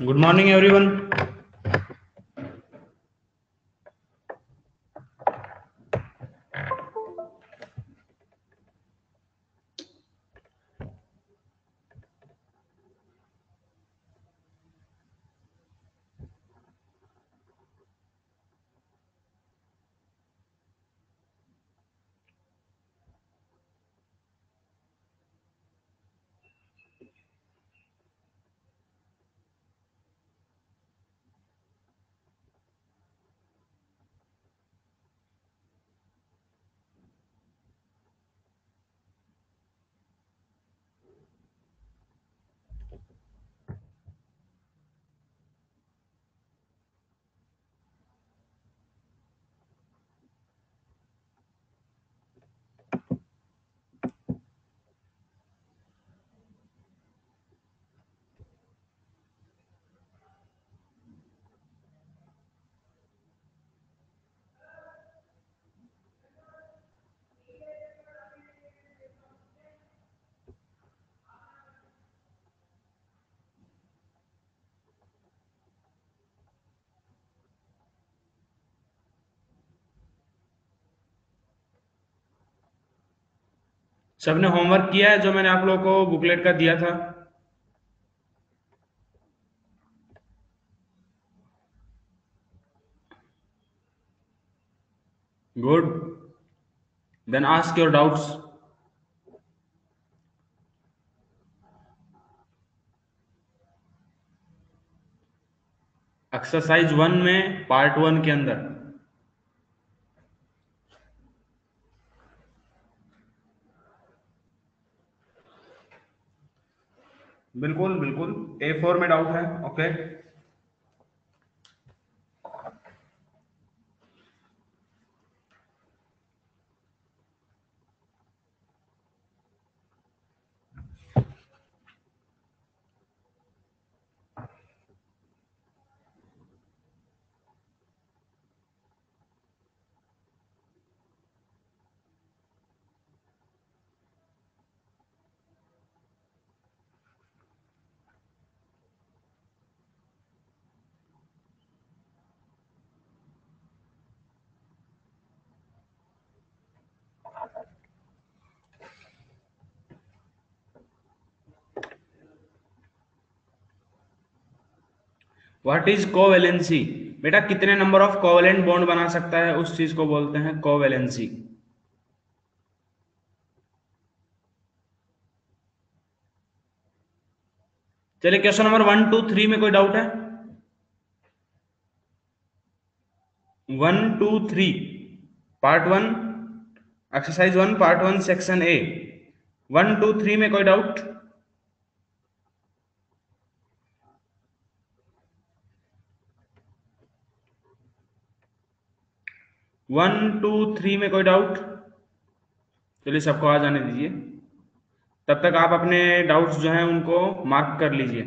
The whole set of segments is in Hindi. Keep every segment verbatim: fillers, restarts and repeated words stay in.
Good morning, everyone. सबने होमवर्क किया है जो मैंने आप लोगों को बुकलेट का दिया था? Good. Then ask your doubts. Exercise one में पार्ट वन के अंदर बिल्कुल बिल्कुल ए फोर में डाउट है। Okay, what is covalency? बेटा, कितने नंबर ऑफ कोवेलेंट बॉन्ड बना सकता है, उस चीज को बोलते हैं कोवेलेंसी। चलिए, question number one two three में कोई डाउट है? One two three, part one, exercise one, part one, section A. One two three में कोई डाउट? वन टू थ्री में कोई डाउट? चलिए, सबको आ जाने दीजिए। तब तक आप अपने डाउट्स जो हैं उनको मार्क कर लीजिए।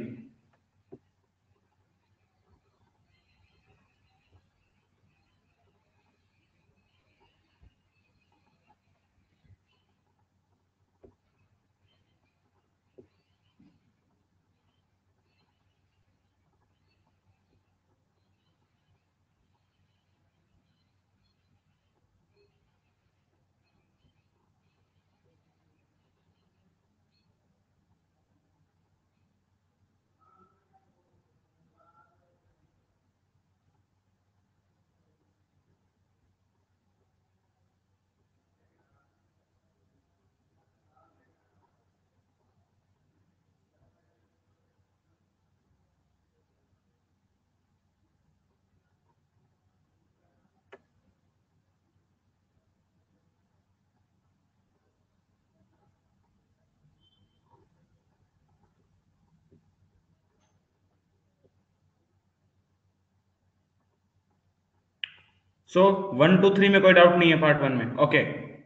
सो वन टू थ्री में कोई डाउट नहीं है पार्ट वन में। ओके,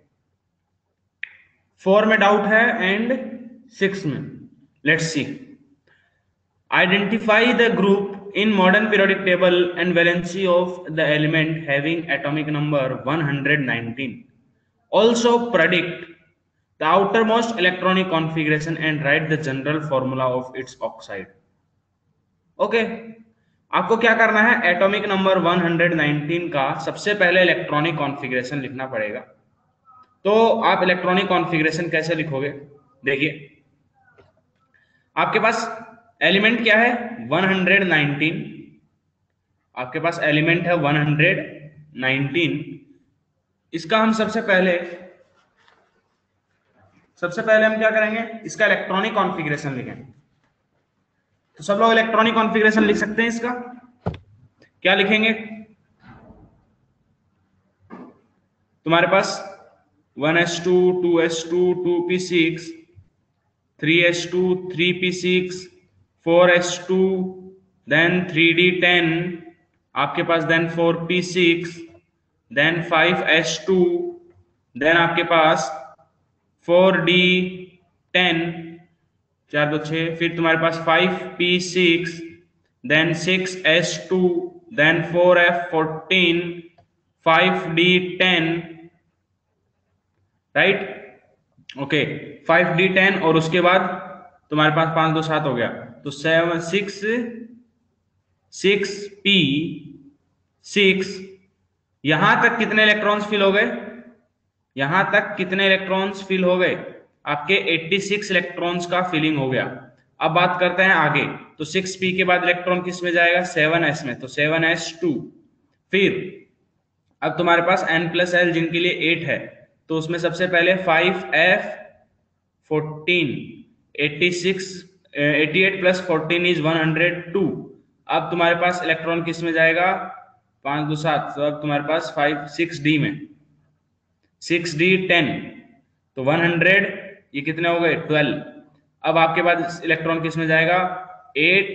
फोर में डाउट है एंड सिक्स में। Let's see. Identify the group in modern periodic table and valency of the element having atomic number one hundred nineteen. Also predict the outermost electronic configuration and write the general formula of its oxide. Okay, आपको क्या करना है, atomic number one hundred nineteen का सबसे पहले इलेक्ट्रॉनिक कॉन्फ़िगरेशन लिखना पड़ेगा। तो आप इलेक्ट्रॉनिक कॉन्फ़िगरेशन कैसे लिखोगे, देखिए आपके पास एलिमेंट क्या है वन हंड्रेड नाइनटीन, आपके पास एलिमेंट है वन हंड्रेड नाइनटीन। इसका हम सबसे पहले सबसे पहले हम क्या करेंगे, इसका इलेक्ट्रॉनिक कॉन्फ़िगरेशन लिखेंगे। तो सब लोग इलेक्ट्रॉनिक कॉन्फ़िगरेशन लिख सकते हैं। इसका क्या लिखेंगे, तुम्हारे पास one S two, two S two, two P six, three S two, three P six, four S two, then three D ten, आपके पास then four P six, then five S two, then आपके पास फोर डी टेन, चार दो छः, फिर तुम्हारे पास five P six, then six S two, then four F fourteen, five D ten, right, okay, five D ten, और उसके बाद तुम्हारे पास पांच दो सात हो गया, तो seven six six P six. यहां तक कितने इलेक्ट्रॉन्स फिल हो गए, यहां तक कितने इलेक्ट्रॉन्स फिल हो गए, आपके छियासी इलेक्ट्रॉन्स का फिलिंग हो गया। अब बात करते हैं आगे, तो सिक्स पी के बाद इलेक्ट्रॉन किस में जाएगा, सेवन एस में, तो सेवन एस टू। फिर अब तुम्हारे पास एन प्लस एल जिनके लिए एट है, तो उसमें सबसे पहले five F fourteen, eighty six, eighty eight plus fourteen is one hundred two. अब तुम्हारे पास इलेक्ट्रॉन किस में जाएगा, पांच दो सात, तो अब तुम्हारे पास फाइव सिक्स डी में, सिक्स डी टेन, तो वन हंड्रेड, ये कितने हो गए, ट्वेल्व। अब आपके पास इलेक्ट्रॉन किस में जाएगा, एट,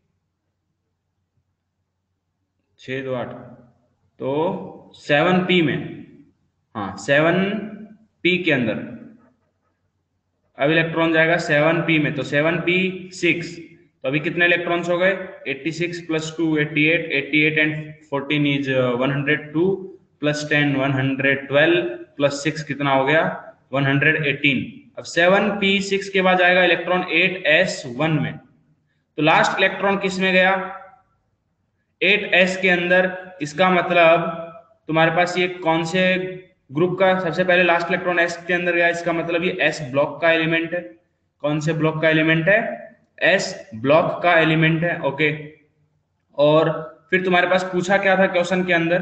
छः दो आठ, तो सेवन पी में, हाँ सेवन पी के अंदर अब इलेक्ट्रॉन जाएगा सेवन पी में, तो सेवन पी सिक्स, तो अभी कितने इलेक्ट्रॉन्स हो गए, eighty six plus two eighty eight, eighty eight and fourteen is one hundred two, plus ten one hundred twelve, plus six कितना हो गया, वन हंड्रेड एटीन। अब सेवन पी सिक्स के बाद जाएगा इलेक्ट्रॉन एट एस वन में, तो लास्ट इलेक्ट्रॉन किस में गया, एट एस के अंदर। इसका मतलब तुम्हारे पास ये कौन से ग्रुप का सबसे पहले लास्ट इलेक्ट्रॉन एस के अंदर गया, इसका मतलब ये एस ब्लॉक का एलिमेंट है। कौन से ब्लॉक का एलिमेंट है, एस ब्लॉक का एलिमेंट है, ओके। और फिर तुम्हारे पास पूछा क्या था क्वेश्चन के अंदर,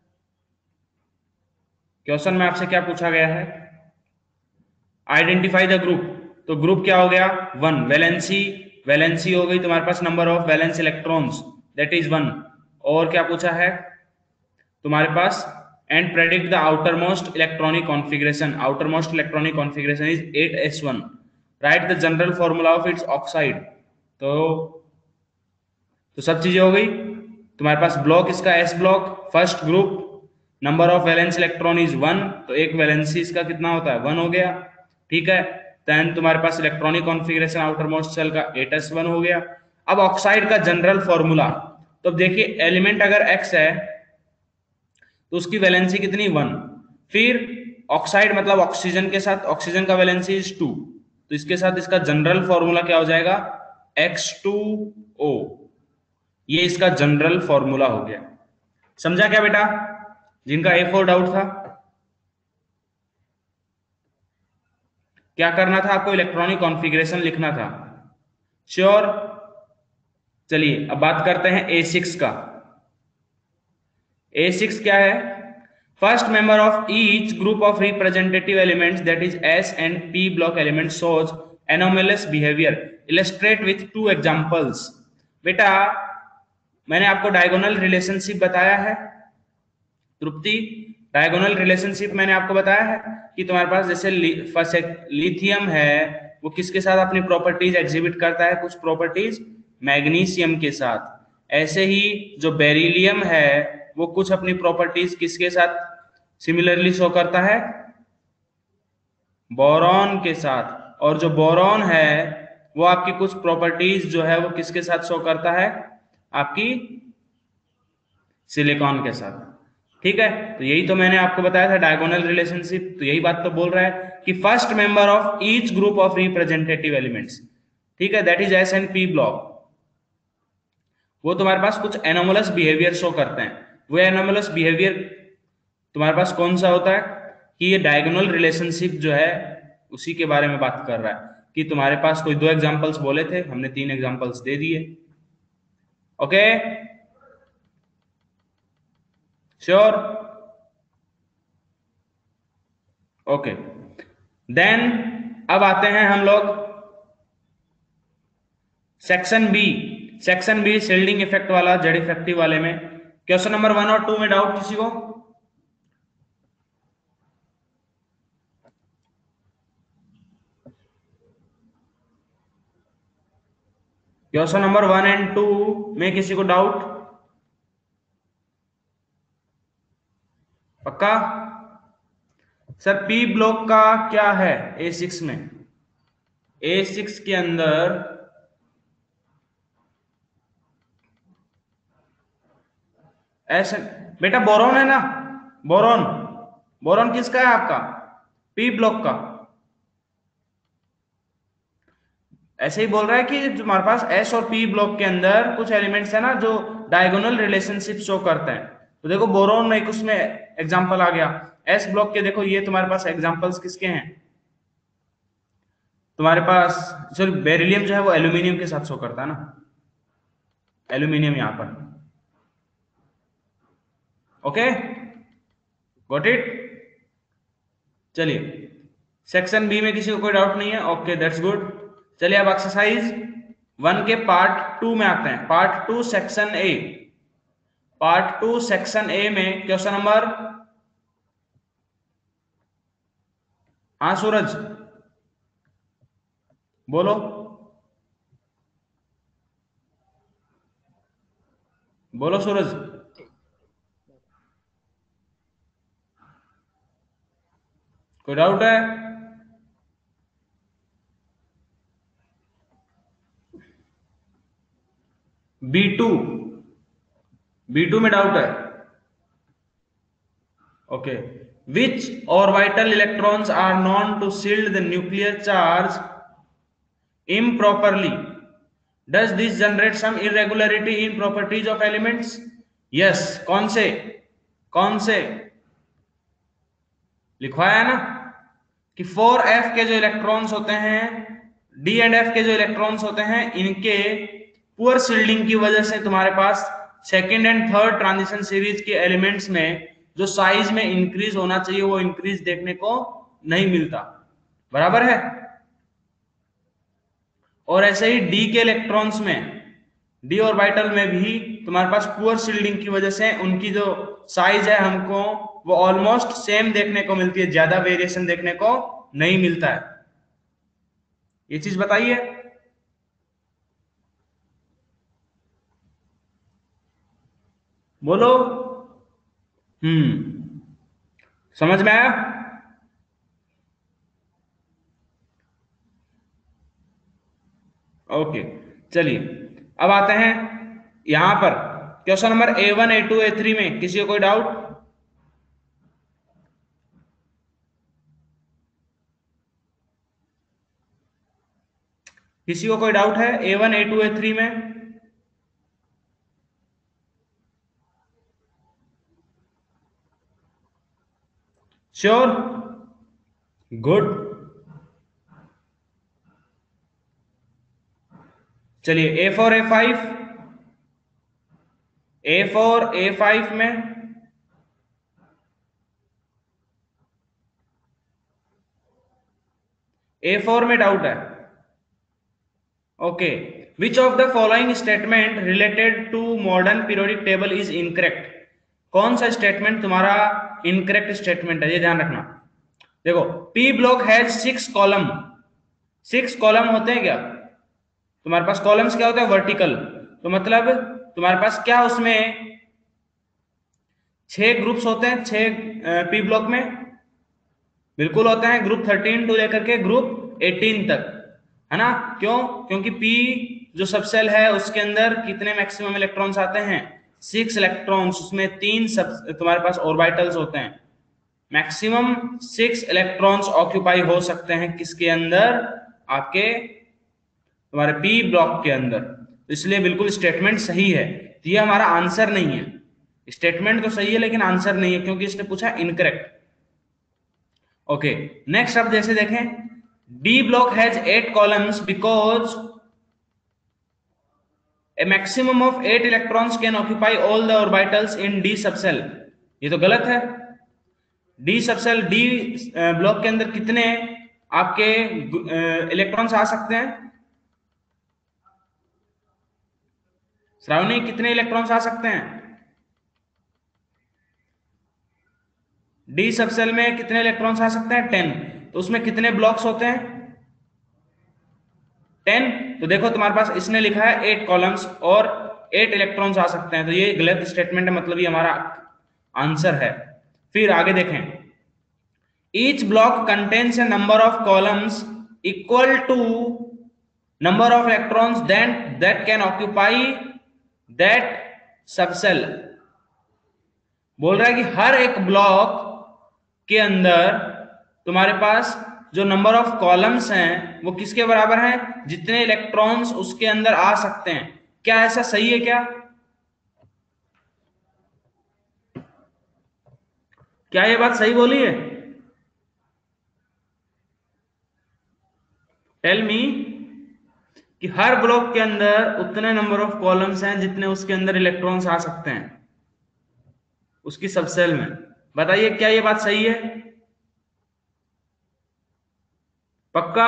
क्वेश्चन में आपसे क्या पूछा गया है, आइडेंटिफाई द ग्रुप, तो ग्रुप क्या हो गया, वन, वैलेंसी, वैलेंसी हो गई तुम्हारे पास number of valence electrons, that is one. और क्या पूछा है तुम्हारे पास, and predict the outermost electronic configuration, outermost electronic configuration is eight S one, right the general formula of its oxide. तो तो सब चीजें हो गई तुम्हारे पास। ब्लॉक इसका S block, first group, number of valence electron is one, तो एक वैलेंसी इसका कितना होता है, वन हो गया, ठीक है। देन तुम्हारे पास electronic configuration outermost cell का एट एस वन हो गया। अब ऑक्साइड का जनरल फॉर्मूला, तो देखिए एलिमेंट अगर एक्स है तो उसकी वैलेंसी कितनी, वन। फिर ऑक्साइड मतलब ऑक्सीजन के साथ, ऑक्सीजन का वैलेंसी इज टू, तो इसके साथ इसका जनरल फॉर्मूला क्या हो जाएगा, एक्स टू ओ। ये इसका जनरल फॉर्मूला हो गया। समझा क्या बेटा, जिनका ए फोर डाउट था, क्या करना था आपको, इलेक्ट्रॉनिक कॉन्फ़िगरेशन लिखना था, श्योर। चलिए अब बात करते हैं ए सिक्स का। ए सिक्स क्या है, first member of each group of representative elements that is S and P block element shows anomalous behaviour, illustrate with two examples. बेटा मैंने आपको डायगोनल रिलेशनशिप बताया है, तृप्ति, डायगोनल रिलेशनशिप मैंने आपको बताया है कि तुम्हारे पास जैसे लिथियम है वो किसके साथ अपनी प्रॉपर्टीज एग्जिबिट करता है, कुछ प्रॉपर्टीज मैग्नीशियम के साथ। ऐसे ही जो बेरिलियम है वो कुछ अपनी प्रॉपर्टीज किसके साथ सिमिलरली शो करता है, बोरॉन के साथ। और जो बोरॉन है वो आपकी कुछ प्रॉपर्टीज जो है वो किसके साथ शो करता है, आपकी सिलिकॉन के साथ, ठीक है। तो यही तो मैंने आपको बताया था डायगोनल रिलेशनशिप, तो यही बात तो बोल रहा है कि first member of each group of representative elements, ठीक है, that is S and P block. वो तुम्हारे पास कुछ एनोमलस बिहेवियर शो करते हैं। वो एनोमलस बिहेवियर तुम्हारे पास कौन सा होता है कि ये डायगोनल रिलेशनशिप जो है उसी के बारे में बात कर रहा है। कि तुम्हारे पास कोई दो एग्जांपल्स बोले थे, हमने तीन एग्जांपल्स दे दिए। Okay, sure? ओके, देन अब आते हैं हम लोग section B. Section B shielding effect वाला, जेड इफेक्टिव वाले में क्वेश्चन नंबर वन और टू में डाउट किसी को? Question number one and two में किसी को डाउट? पक्का? सर पी ब्लॉक का क्या है ए सिक्स में? ए सिक्स के अंदर ऐसे बेटा बोरॉन है ना, बोरॉन। बोरॉन किसका है आपका? पी ब्लॉक का। ऐसे ही बोल रहा है कि तुम्हारे पास एस और पी ब्लॉक के अंदर कुछ एलिमेंट्स है ना जो डायगोनल रिलेशनशिप शो करते हैं। तो देखो बोरॉन एक उसमें एग्जांपल आ गया। एस ब्लॉक के देखो ये तुम्हारे पास एग्जांपल्स किसके हैं? तुम्हारे पास सॉरी बेरिलियम जो है वो एल्यूमिनियम के साथ शो करता है ना, एल्यूमिनियम यहां पर। Okay, got it? चलिए सेक्शन बी में किसी को कोई डाउट नहीं है? Okay, that's good. चलिए अब एक्सरसाइज वन के पार्ट टू में आते हैं। Part two section A. Part two section A में क्वेश्चन नंबर, हाँ सूरज बोलो बोलो सूरज। कोई डाउट है? बी टू, बी टू में डाउट है? Okay, which orbital electrons are known to shield the nuclear charge improperly? Does this generate some irregularity in properties of elements? Yes, कौन से? कौन से लिखवाया ना कि फोर एफ के जो इलेक्ट्रॉन्स होते हैं, डी एंड एफ के जो इलेक्ट्रॉन्स होते हैं, इनके पुअर शील्डिंग की वजह से तुम्हारे पास second and third transition series के एलिमेंट्स में जो साइज में इंक्रीज होना चाहिए वो इंक्रीज देखने को नहीं मिलता। बराबर है? और ऐसे ही डी के इलेक्ट्रॉन्स में, डी ऑर्बिटल में भी तुम्हारे पास पुअर शील्डिंग की वजह से उनकी जो साइज है हमको वो ऑलमोस्ट सेम देखने को मिलती है, ज्यादा वेरिएशन देखने को नहीं मिलता है। ये चीज बताइए। बोलो। हम्म, समझ में आया? ओके, चलिए अब आते हैं यहां पर question number A one A two A three में किसी को कोई डाउट? किसी को कोई डाउट है A one A two A three में? श्योर? गुड। चलिए A four A five, A four A five में ए फोर में डाउट है। Okay, which of the following statement related to modern periodic table is incorrect? कौन सा स्टेटमेंट तुम्हारा इनकरेक्ट स्टेटमेंट है, ये ध्यान रखना। देखो P block has six column. Six column होते हैं क्या? तुम्हारे पास कॉलम्स क्या होते हैं? वर्टिकल। तो मतलब तुम्हारे पास क्या उसमें छह ग्रुप्स होते हैं, छह पी ब्लॉक में? बिल्कुल होते हैं, ग्रुप थर्टीन टू लेकर के ग्रुप एटीन तक, है ना? क्यों? क्योंकि पी जो सबसेल है उसके अंदर कितने मैक्सिमम इलेक्ट्रॉन्स आते हैं? Six electrons. उसमें तीन सब तुम्हारे पास ऑर्बिटल्स होते हैं। मैक्सिमम सिक्स इलेक्ट्रॉन्स ऑक्यूपाई हो सकते हैं किसके अंदर? आपके तुम्हारे पी ब्लॉक के अंदर। इसलिए बिल्कुल स्टेटमेंट सही है। तो ये हमारा आंसर नहीं है, स्टेटमेंट तो सही है लेकिन आंसर नहीं है, क्योंकि इसने पूछा इनकरेक्ट। ओके, नेक्स्ट अब जैसे देखें, D block has eight columns because a maximum of eight electrons can occupy all the orbitals in D subshell. ये तो गलत है। डी सबसेल, डी ब्लॉक के अंदर कितने आपके इलेक्ट्रॉन्स आ सकते हैं? श्रावणी, कितने इलेक्ट्रॉन्स आ सकते हैं डी सबसेल में? कितने इलेक्ट्रॉन्स आ सकते हैं? टेन। तो उसमें कितने ब्लॉक्स होते हैं? टेन। तो देखो तुम्हारे पास इसने लिखा है एट कॉलम्स और एट इलेक्ट्रॉन्स आ सकते हैं, तो ये गलत स्टेटमेंट है, मतलब ये हमारा आंसर है। फिर आगे देखें, each block contains a number of columns equal to number of electrons that that can occupy that subshell. बोल रहा है कि हर एक ब्लॉक के अंदर तुम्हारे पास जो नंबर ऑफ कॉलम्स हैं वो किसके बराबर हैं? जितने इलेक्ट्रॉन्स उसके अंदर आ सकते हैं। क्या ऐसा सही है क्या? क्या ये बात सही बोली है? टेल मी कि हर ब्लॉक के अंदर उतने नंबर ऑफ कॉलम्स हैं जितने उसके अंदर इलेक्ट्रॉन्स आ सकते हैं उसकी सबसेल में। बताइए क्या ये बात सही है? पक्का?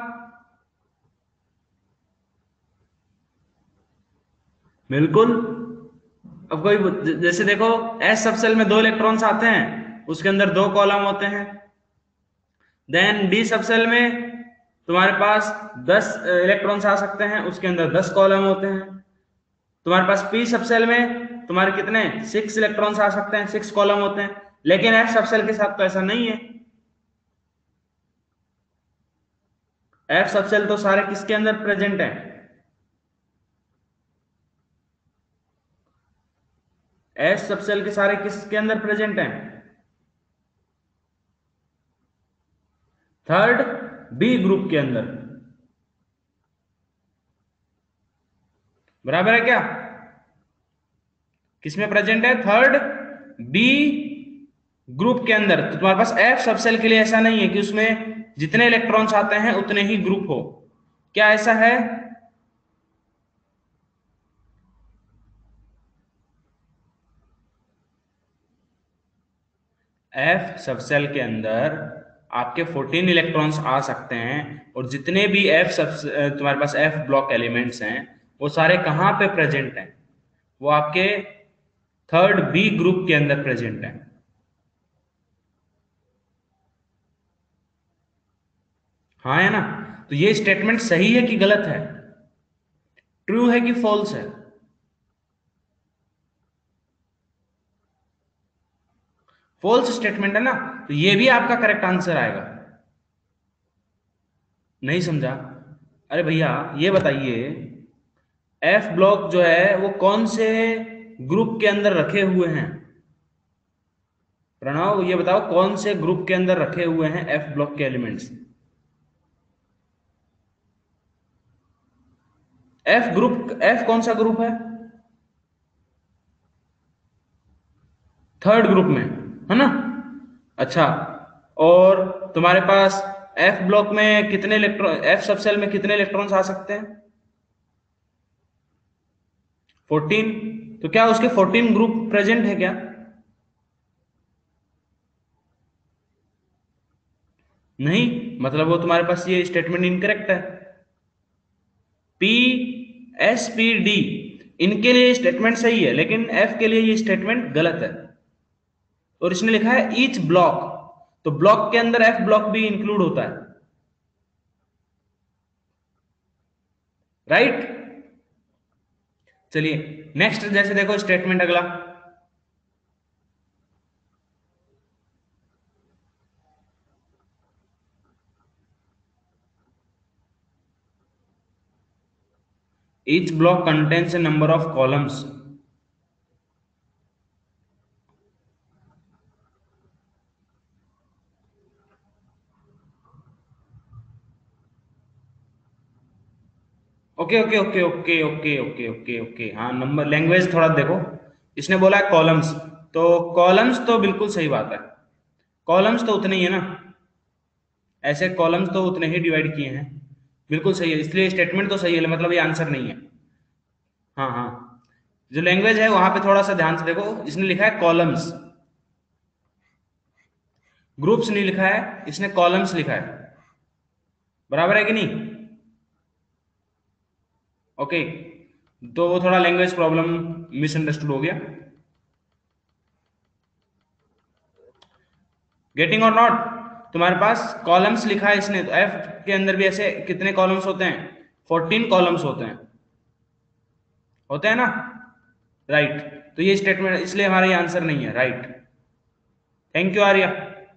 बिल्कुल। अब कोई जैसे देखो, एस सबसेल में दो इलेक्ट्रॉन्स आते हैं, उसके अंदर दो कॉलम होते हैं। देन डी सबसेल में तुम्हारे पास दस इलेक्ट्रॉन्स आ सकते हैं, उसके अंदर दस कॉलम होते हैं। तुम्हारे पास पी सबसेल में तुम्हारे कितने सिक्स इलेक्ट्रॉन्स आ सकते हैं, सिक्स कॉलम होते हैं। लेकिन एफ सबसेल के साथ तो ऐसा नहीं है। एफ सबसेल तो सारे किसके अंदर प्रेजेंट है? एफ सबसेल के सारे किसके अंदर प्रेजेंट हैं? थर्ड बी ग्रुप के अंदर। बराबर है क्या? किसमें प्रेजेंट है? थर्ड बी ग्रुप के अंदर। तो तुम्हारे पास एफ सबसेल के लिए ऐसा नहीं है कि उसमें जितने इलेक्ट्रॉन्स आते हैं उतने ही ग्रुप हो। क्या ऐसा है? एफ सबसेल के अंदर आपके फोर्टीन इलेक्ट्रॉन्स आ सकते हैं, और जितने भी एफ सब तुम्हारे पास एफ ब्लॉक एलिमेंट्स हैं वो सारे कहां पे प्रेजेंट हैं? वो आपके थर्ड बी ग्रुप के अंदर प्रेजेंट हैं। हाँ है ना? तो ये स्टेटमेंट सही है कि गलत है? ट्रू है कि फॉल्स है? फॉल्स स्टेटमेंट है ना, तो ये भी आपका करेक्ट आंसर आएगा। नहीं समझा? अरे भैया ये बताइए, एफ ब्लॉक जो है वो कौन से ग्रुप के अंदर रखे हुए हैं? प्रणव ये बताओ, कौन से ग्रुप के अंदर रखे हुए हैं एफ ब्लॉक के एलिमेंट्स? एफ ग्रुप, एफ कौन सा ग्रुप है? थर्ड ग्रुप में, है ना? अच्छा, और तुम्हारे पास एफ ब्लॉक में कितने इलेक्ट्रॉन, एफ सबसेल में कितने इलेक्ट्रॉन्स आ सकते हैं? फोर्टीन। तो क्या उसके फोर्टीन ग्रुप प्रेजेंट है क्या? नहीं, मतलब वो तुम्हारे पास ये स्टेटमेंट इनकरेक्ट है। पी एस पी डी इनके लिए स्टेटमेंट सही है, लेकिन एफ के लिए ये स्टेटमेंट गलत है। और इसने लिखा है ईच ब्लॉक, तो ब्लॉक के अंदर एफ ब्लॉक भी इंक्लूड होता है, राइट? चलिए नेक्स्ट जैसे देखो स्टेटमेंट अगला, each block contains a number of columns. Okay okay okay okay okay okay okay okay हाँ, नंबर लैंग्वेज थोड़ा देखो। इसने बोला है कॉलम्स, तो कॉलम्स तो बिल्कुल सही बात है, कॉलम्स तो उतने ही है ना, ऐसे कॉलम्स तो उतने ही डिवाइड किए हैं, बिल्कुल सही है, इसलिए स्टेटमेंट तो सही है, मतलब ये आंसर नहीं है। हाँ हाँ, जो लैंग्वेज है वहां पे थोड़ा सा ध्यान से देखो, इसने लिखा है कॉलम्स, ग्रुप्स नहीं लिखा है, इसने कॉलम्स लिखा है, बराबर है कि नहीं? ओके, तो वो थोड़ा लैंग्वेज प्रॉब्लम, मिसअंडरस्टूड हो गया। गेटिंग और नॉट? तुम्हारे पास कॉलम्स लिखा है इसने, तो एफ के अंदर भी ऐसे कितने कॉलम्स होते हैं? फोर्टीन कॉलम्स होते हैं, होते हैं ना, राइट। तो ये स्टेटमेंट, इसलिए हमारा ये आंसर नहीं है, right. Thank you Arya.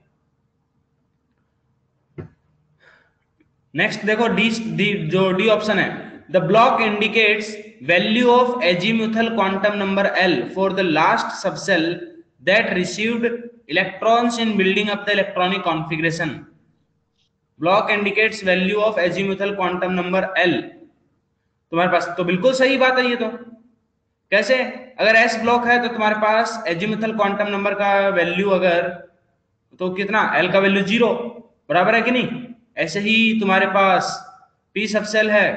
Next देखो, डी, डी जो डी ऑप्शन है, the block indicates value of azimuthal quantum number L for the last subshell that received electrons in building up the electronic configuration. Block indicates value of azimuthal quantum number L, तुम्हारे पास तो बिल्कुल सही बात है ये तो। कैसे? अगर एस ब्लॉक है तो तुम्हारे पास एजीम्यूथल क्वांटम नंबर का वैल्यू अगर, तो कितना, एल का वैल्यू जीरो, बराबर है कि नहीं? ऐसे ही तुम्हारे पास पी सबसेल है,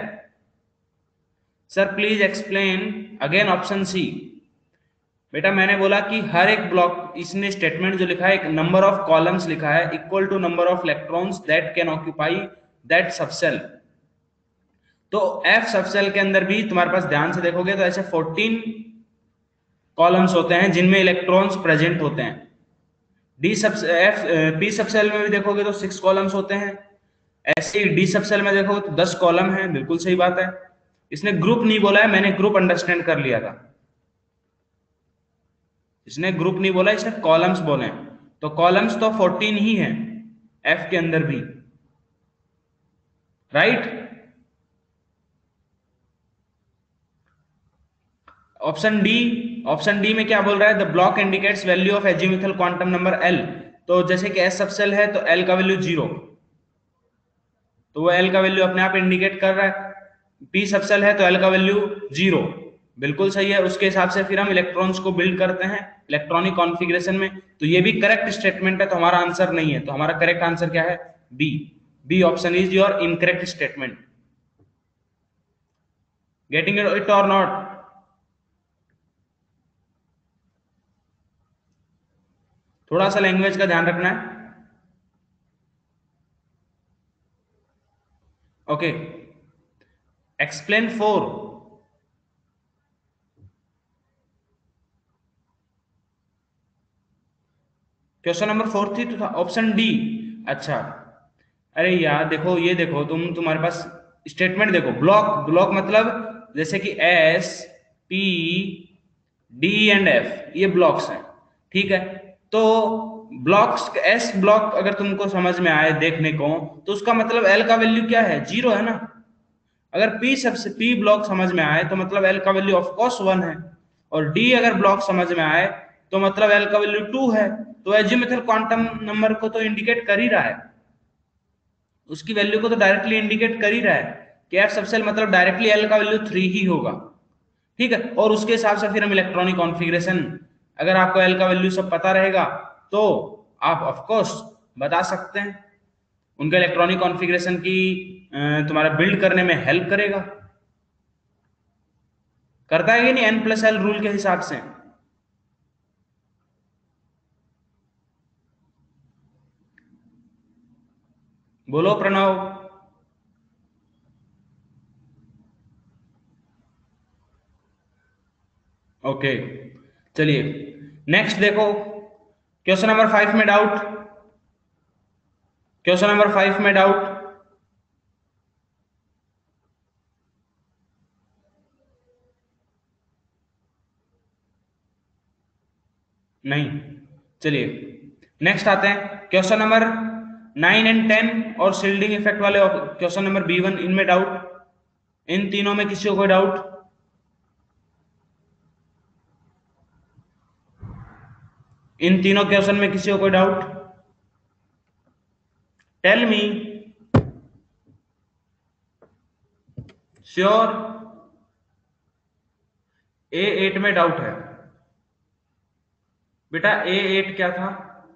sir please explain again option C. बेटा मैंने बोला कि हर एक ब्लॉक, इसने स्टेटमेंट जो लिखा है, एक नंबर ऑफ कॉलम्स लिखा है equal to number of electrons that can occupy that subshell. तो एफ सबसेल के अंदर भी तुम्हारे पास ध्यान से देखोगे तो ऐसे फोर्टीन कॉलम्स होते हैं जिनमें इलेक्ट्रॉन्स प्रेजेंट होते हैं। डी सब एफ पी सबसेल में भी देखोगे तो सिक्स कॉलम्स होते हैं, ऐसे ही डी सबसेल में देखोगे तो दस कॉलम है, बिल्कुल सही बात है। इसने ग्रुप नहीं बोला है, मैंने ग्रुप अंडरस्टैंड कर लिया था, इसने ग्रुप नहीं बोला, इसने कॉलम्स बोले, तो कॉलम्स तो फोर्टीन ही हैं एफ के अंदर भी, right. Option D, option D में क्या बोल रहा है, the block indicates value of azimuthal quantum number L, तो जैसे कि एस सबसेल है तो एल का वैल्यू जीरो, तो वो एल का वैल्यू अपने आप इंडिकेट कर रहा है। पी सबसेल है तो एल का वैल्यू जीरो, बिल्कुल सही है। उसके हिसाब से फिर हम इलेक्ट्रॉन्स को बिल्ड करते हैं इलेक्ट्रॉनिक कॉन्फ़िगरेशन में, तो ये भी करेक्ट स्टेटमेंट है, तो हमारा आंसर नहीं है, तो हमारा करेक्ट आंसर क्या है? B, B option is your incorrect statement. Getting it और नॉट? थोड़ा सा लैंग्वेज का ध्यान रखना है, okay. Explain four, question number four थी तो था ऑप्शन डी। अच्छा, अरे यार देखो, ये देखो तुम, तुम्हारे पास स्टेटमेंट देखो, ब्लॉक, ब्लॉक मतलब जैसे कि S P D and F, ये ब्लॉक्स हैं, ठीक है। तो ब्लॉक्स, एस ब्लॉक अगर तुमको समझ में आए देखने को, तो उसका मतलब एल का वैल्यू क्या है? जीरो है ना। अगर पी सबसे पी ब्लॉक समझ में आए तो मतलब एल का वैल्यू ऑफ कोर्स वन है, और डी अगर ब्लॉक समझ में आए तो मतलब एल का वैल्यू टू है, तो एजीम्यूथल क्वांटम नंबर को तो इंडिकेट कर ही रहा है, उसकी वैल्यू को तो डायरेक्टली इंडिकेट कर ही रहा है कि एफ सबसेल मतलब डायरेक्टली एल का वैल्यू थ्री ही होगा, ठीक है। और उसके हिसाब से फिर हम इलेक्ट्रॉनिक कॉन्फ़िगरेशन, अगर आपको एल का वैल्यू सब पता रहेगा तो आप ऑफ कोर्स बता सकते हैं, उनके इलेक्ट्रॉनिक कॉन्फ़िगरेशन की तुम्हारा बिल्ड करने में हेल्प करेगा, करता है कि नहीं, एन प्लस एल रूल के हिसाब से। बोलो प्रणव। ओके, चलिए नेक्स्ट देखो, क्वेश्चन नंबर फाइव में डाउट, क्वेश्चन नंबर फाइव में डाउट, नहीं, चलिए नेक्स्ट आते हैं, question number nine and ten और शील्डिंग इफेक्ट वाले क्वेश्चन नंबर बी वन, इनमें डाउट, इन तीनों में किसी को कोई डाउट? इन तीनों क्वेश्चन में किसी को कोई doubt? Tell me. Sure? A eight में डाउट है बेटा? ए एट क्या था?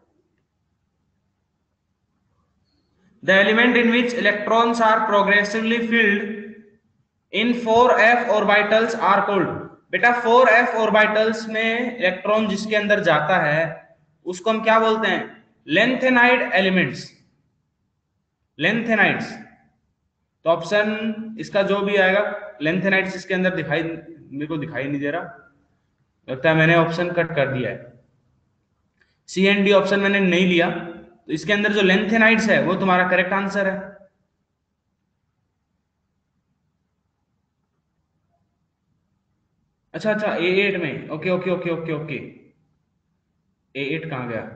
The element in which electrons are progressively filled in four F orbitals are called. बेटा फोर एफ ऑर्बिटल्स में इलेक्ट्रॉन जिसके अंदर जाता है उसको हम क्या बोलते हैं? Lanthanide elements, lanthanides. तो ऑप्शन इसका जो भी आएगा, लेंथेनाइड्स इसके अंदर दिखाई, मेरे को दिखाई नहीं दे रहा, लगता है मैंने ऑप्शन कट कर दिया है। सी एंड डी ऑप्शन मैंने नहीं लिया, तो इसके अंदर जो लेंथेनाइड्स है वो तुम्हारा करेक्ट आंसर है। अच्छा अच्छा, ए एट में, okay okay okay okay okay. A eight कहां गया?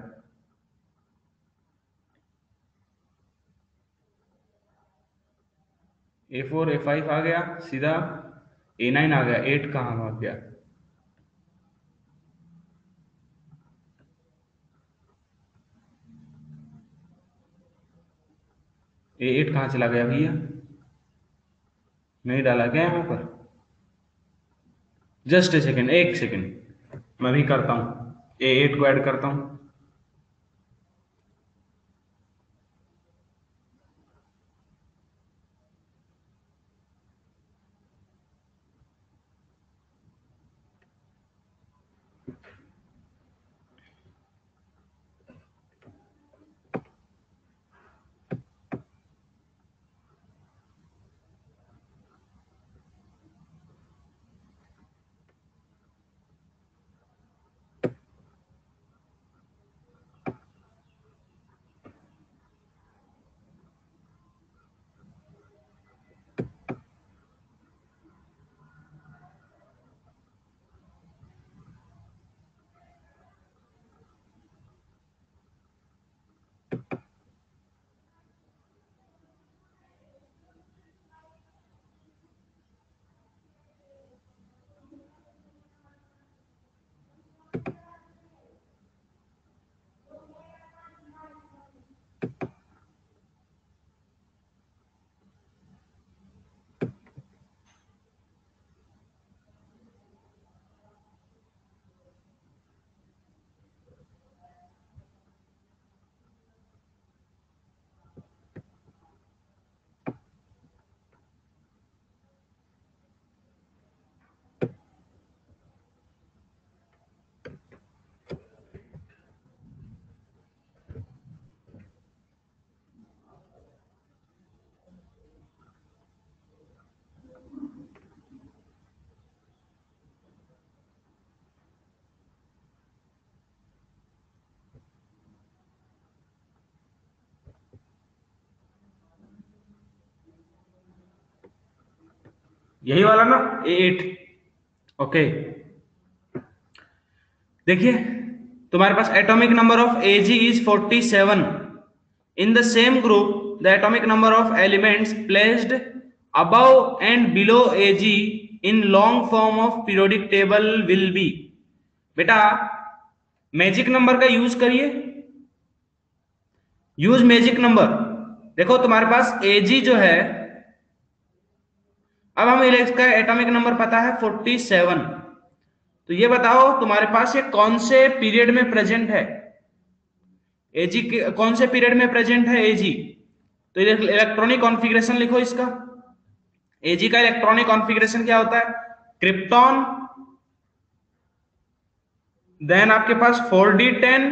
ए फोर ए फाइव आ गया सीधा, ए नाइन आ गया, एट कहां भाग गया? ए एट कहां चला गया भैया? नहीं डाला क्या यहाँ पर? जस्ट ए सेकेंड, एक सेकेंड, मैं भी करता हूं, ए एट को ऐड करता हूं। यही वाला ना, ए एट? ओके, देखिए तुम्हारे पास atomic number of AG is forty seven. In the same group the atomic number of elements placed above and below AG in long form of periodic table will be. बेटा मैजिक नंबर का यूज करिए, यूज मैजिक नंबर। देखो तुम्हारे पास एजी जो है, अब हमें इसका एटॉमिक नंबर पता है फोर्टी सेवन, तो ये बताओ तुम्हारे पास ये कौन से पीरियड में प्रेजेंट है? एजी के कौन से पीरियड में प्रेजेंट है एजी? तो इलेक्ट्रॉनिक कॉन्फ़िगरेशन लिखो इसका। एजी का इलेक्ट्रॉनिक कॉन्फ़िगरेशन क्या होता है? क्रिप्टॉन, देन आपके पास four D ten,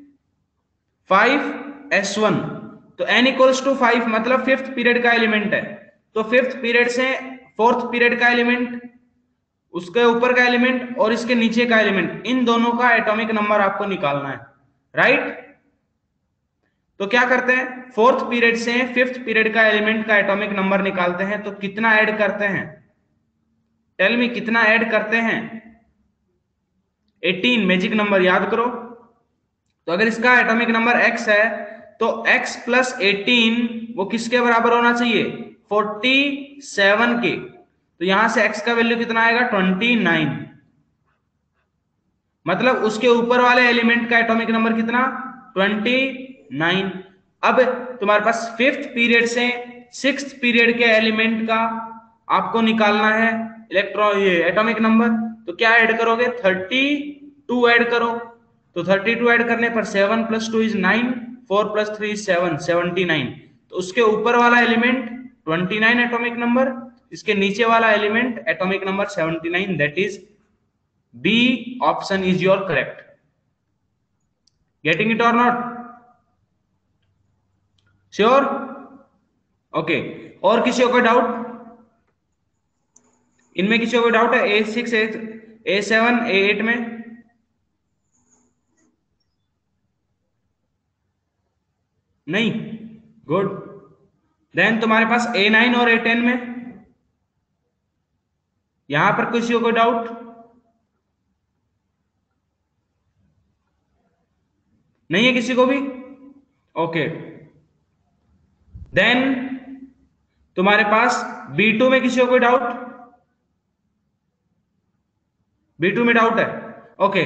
five S one. तो n इक्वल्स टू फाइव मतलब फिफ्थ पीरियड का एलिमेंट है, तो फिफ्थ पीरियड से फोर्थ पीरियड का एलिमेंट, उसके ऊपर का एलिमेंट और इसके नीचे का एलिमेंट, इन दोनों का एटॉमिक नंबर आपको निकालना है, राइट? तो क्या करते हैं, फोर्थ पीरियड से फिफ्थ पीरियड का एलिमेंट का एटॉमिक नंबर निकालते हैं, तो कितना ऐड करते हैं? टेल मी, कितना ऐड करते हैं? एटीन, मैजिक नंबर याद करो। तो अगर इसका एटॉमिक नंबर x है तो x प्लस एटीन वो किसके बराबर होना चाहिए? फोर्टी सेवन के। तो यहां से x का वैल्यू कितना आएगा? Twenty nine. मतलब उसके ऊपर वाले एलिमेंट का एटॉमिक नंबर कितना? Twenty nine. अब तुम्हारे पास फिफ्थ पीरियड से सिक्स्थ पीरियड के एलिमेंट का आपको निकालना है इलेक्ट्रॉन ये एटॉमिक नंबर, तो क्या ऐड करोगे, थर्टी टू ऐड करो। तो थर्टी टू ऐड करने पर seven plus two is nine, four plus three is seven, seventy nine. तो उसके ऊपर वाला element twenty nine atomic number, इसके नीचे वाला element atomic number seventy nine, that is B option is your correct. Getting it और नॉट? श्योर? ओके, और किसी को डाउट? इनमें किसी को डाउट है? A six, A seven, A eight में? नहीं? गुड। देन तुम्हारे पास ए नाइन और ए टेन में, यहां पर किसी को डाउट? नहीं है किसी को भी? ओके, देन तुम्हारे पास बी टू में किसी को कोई डाउट? बी टू में डाउट है? ओके,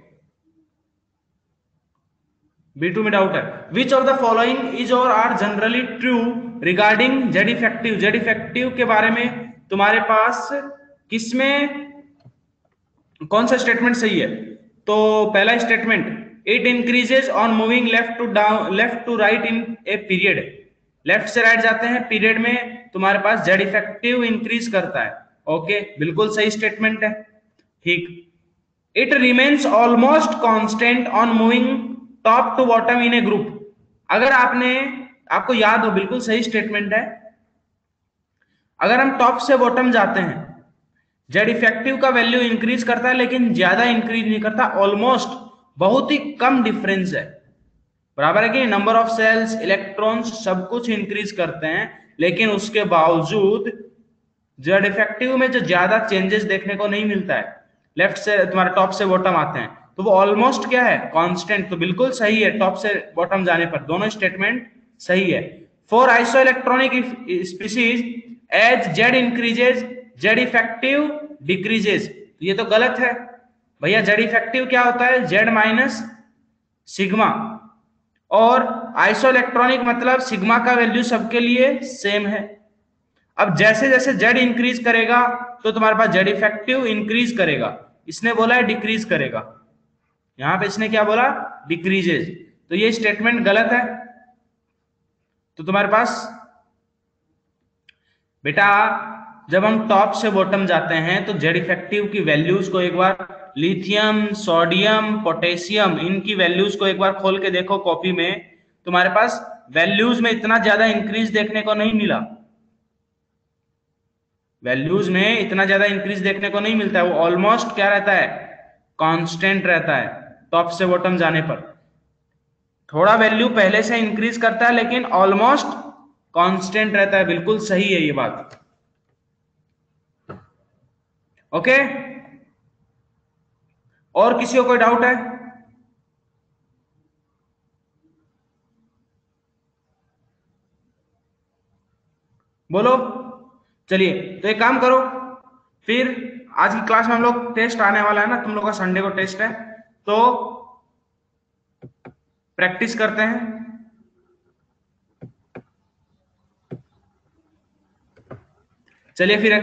बी टू में डाउट है। Which of the following is और are generally true regarding Z effective? Z effective के बारे में तुम्हारे पास किसमें कौन सा स्टेटमेंट सही है? तो पहला statement, it increases on moving left to down, left to right in a period. Left से राइट जाते हैं पीरियड में, तुम्हारे पास जेड इफेक्टिव इंक्रीज करता है। ओके, बिल्कुल सही स्टेटमेंट है। ठीक। It remains almost constant on moving top to bottom in a group. अगर आपने आपको याद हो, बिल्कुल सही स्टेटमेंट है। अगर हम टॉप से बॉटम जाते हैं, जेड इफेक्टिव का वैल्यू इंक्रीज करता है, लेकिन ज्यादा इंक्रीज नहीं करता, ऑलमोस्ट, बहुत ही कम डिफरेंस है। बराबर है कि नंबर ऑफ सेल्स, इलेक्ट्रॉन्स, सब कुछ इंक्रीज करते हैं, लेकिन उसके बावजूद जेड इफेक्टिव में जो ज्यादा चेंजेस देखने को नहीं मिलता है, लेफ्ट से तुम्हारे टॉप से बॉटम आते हैं, तो वो ऑलमोस्ट क्या है, कांस्टेंट। तो बिल्कुल सही है, टॉप से बॉटम जाने पर दोनों स्टेटमेंट सही है। For isoelectronic species as Z increases Z effective decreases, ये तो गलत है भैया। जेड इफेक्टिव क्या होता है, जेड माइनस सिग्मा, और आइसो इलेक्ट्रॉनिक मतलब सिग्मा का वैल्यू सबके लिए सेम है। अब जैसे जैसे जेड इंक्रीज करेगा तो तुम्हारे पास जेड इफेक्टिव इंक्रीज करेगा, इसने बोला है डिक्रीज करेगा, यहां पे इसने क्या बोला, डिक्रीजेज। तो ये स्टेटमेंट गलत है। तो तुम्हारे पास बेटा जब हम टॉप से बॉटम जाते हैं तो जेड इफेक्टिव की वैल्यूज को एक बार, लिथियम, सोडियम, पोटेशियम, इनकी वैल्यूज को एक बार खोल के देखो कॉपी में, तुम्हारे पास वैल्यूज में इतना ज्यादा इंक्रीज देखने को नहीं मिला। वैल्यूज में इतना ज्यादा इंक्रीज देखने को नहीं मिलता है, वो ऑलमोस्ट क्या रहता है, कांस्टेंट रहता है। टॉप से बॉटम जाने पर थोड़ा वैल्यू पहले से इंक्रीज करता है, लेकिन ऑलमोस्ट कांस्टेंट रहता है। बिल्कुल सही है ये बात। ओके, और किसी को कोई डाउट है? बोलो। चलिए, तो एक काम करो, फिर आज की क्लास में हम लोग टेस्ट आने वाला है ना, तुम लोग का संडे को टेस्ट है, तो प्रैक्टिस करते हैं। चलिए फिर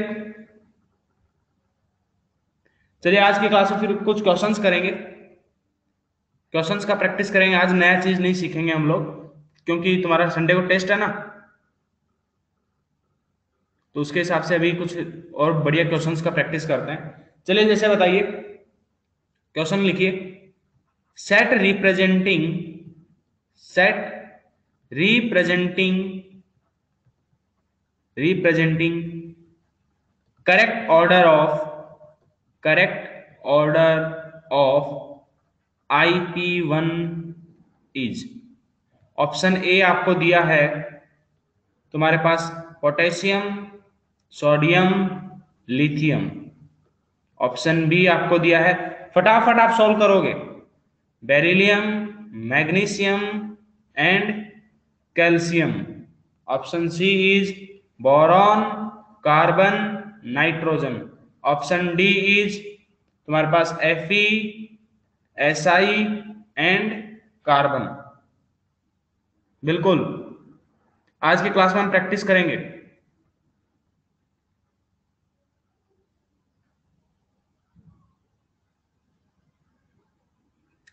चलिए आज की क्लास में फिर कुछ क्वेश्चंस करेंगे, क्वेश्चंस का प्रैक्टिस करेंगे। आज नया चीज नहीं सीखेंगे हम लोग, क्योंकि तुम्हारा संडे को टेस्ट है ना, तो उसके हिसाब से अभी कुछ और बढ़िया क्वेश्चंस का प्रैक्टिस करते हैं। चलिए, जैसे बताइए, क्वेश्चन लिखिए, set representing set representing representing correct order of correct order of I P one is. Option A आपको दिया है तुम्हारे पास potassium, sodium, lithium. Option B आपको दिया है, फटाफट आप सॉल्व करोगे, beryllium, magnesium and calcium. Option C is boron, carbon, nitrogen. Option D is तुम्हारे पास F E, S I and carbon. बिल्कुल, आज की क्लास में हम प्रैक्टिस करेंगे।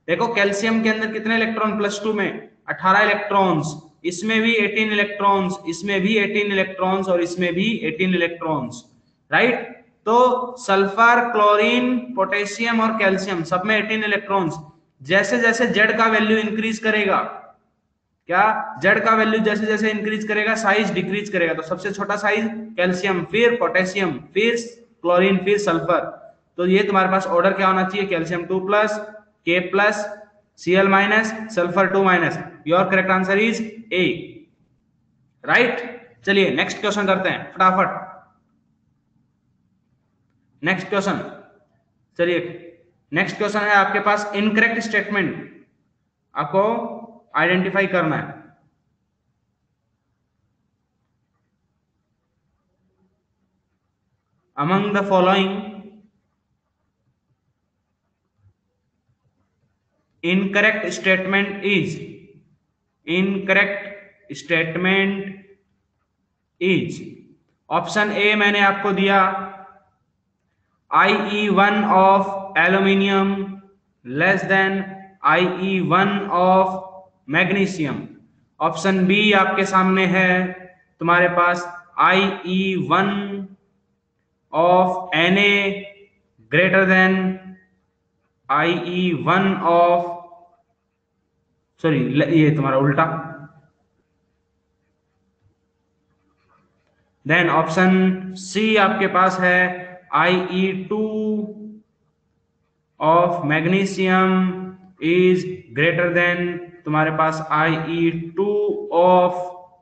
देखो कैल्शियम के अंदर कितने इलेक्ट्रॉन, प्लस टू में अठारह इलेक्ट्रॉन्स, इसमें भी अठारह इलेक्ट्रॉन्स, इसमें भी अठारह इलेक्ट्रॉन्स और इसमें भी अठारह इलेक्ट्रॉन्स, राइट। तो सल्फर, क्लोरीन, पोटेशियम और कैल्शियम सब में अठारह इलेक्ट्रॉन्स। जैसे जैसे जेड का वैल्यू इंक्रीज करेगा, क्या जेड का वैल्यू जैसे जैसे इंक्रीज करेगा साइज डिक्रीज करेगा। तो सबसे छोटा साइज कैल्शियम, फिर पोटेशियम, फिर क्लोरीन, फिर सल्फर। तो ये तुम्हारे पास ऑर्डर क्या होना चाहिए, calcium two plus, K plus, CL minus, sulphur two minus. Your correct answer is A, right. चलिए नेक्स्ट क्वेश्चन करते हैं फटाफट। नेक्स्ट क्वेश्चन, चलिए नेक्स्ट क्वेश्चन है आपके पास इनकरेक्ट स्टेटमेंट, आपको आइडेंटिफाई करना है। Among the following incorrect statement is, incorrect statement is, option A मैंने आपको दिया I E one of aluminium less than I E one of magnesium. Option B आपके सामने है तुम्हारे पास I E one of N A greater than I E one of, sorry ये तुम्हारा उल्टा। देन ऑप्शन सी आपके पास है I E two of magnesium is greater than तुम्हारे पास I E two of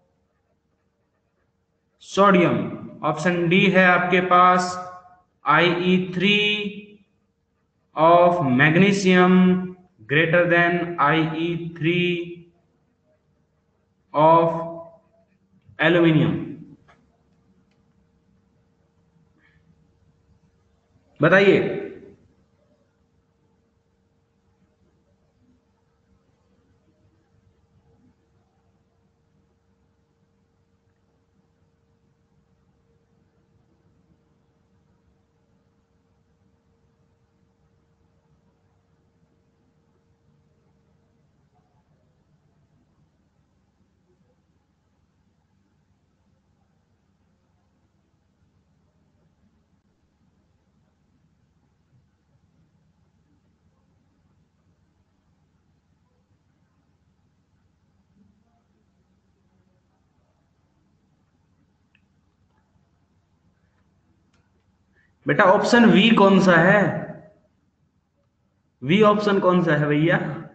sodium. Option D है आपके पास I E three of magnesium greater than I E three of aluminium. बताइए। बेटा ऑप्शन वी कौन सा है, वी ऑप्शन कौन सा है भैया?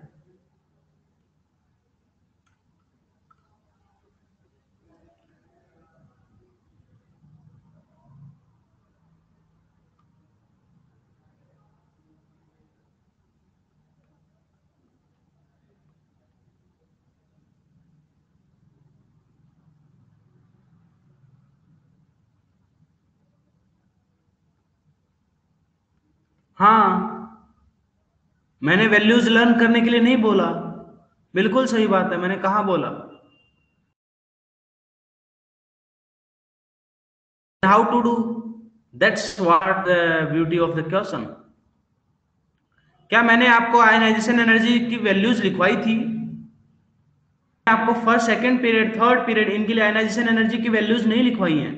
हाँ, मैंने वैल्यूज लर्न करने के लिए नहीं बोला, बिल्कुल सही बात है, मैंने कहा बोला how to do, that's what the beauty of the question. क्या मैंने आपको आयनाइजेशन एनर्जी की वैल्यूज लिखवाई थी? आपको first second period third period इनके लिए आयनाइजेशन एनर्जी की वैल्यूज नहीं लिखवाई हैं।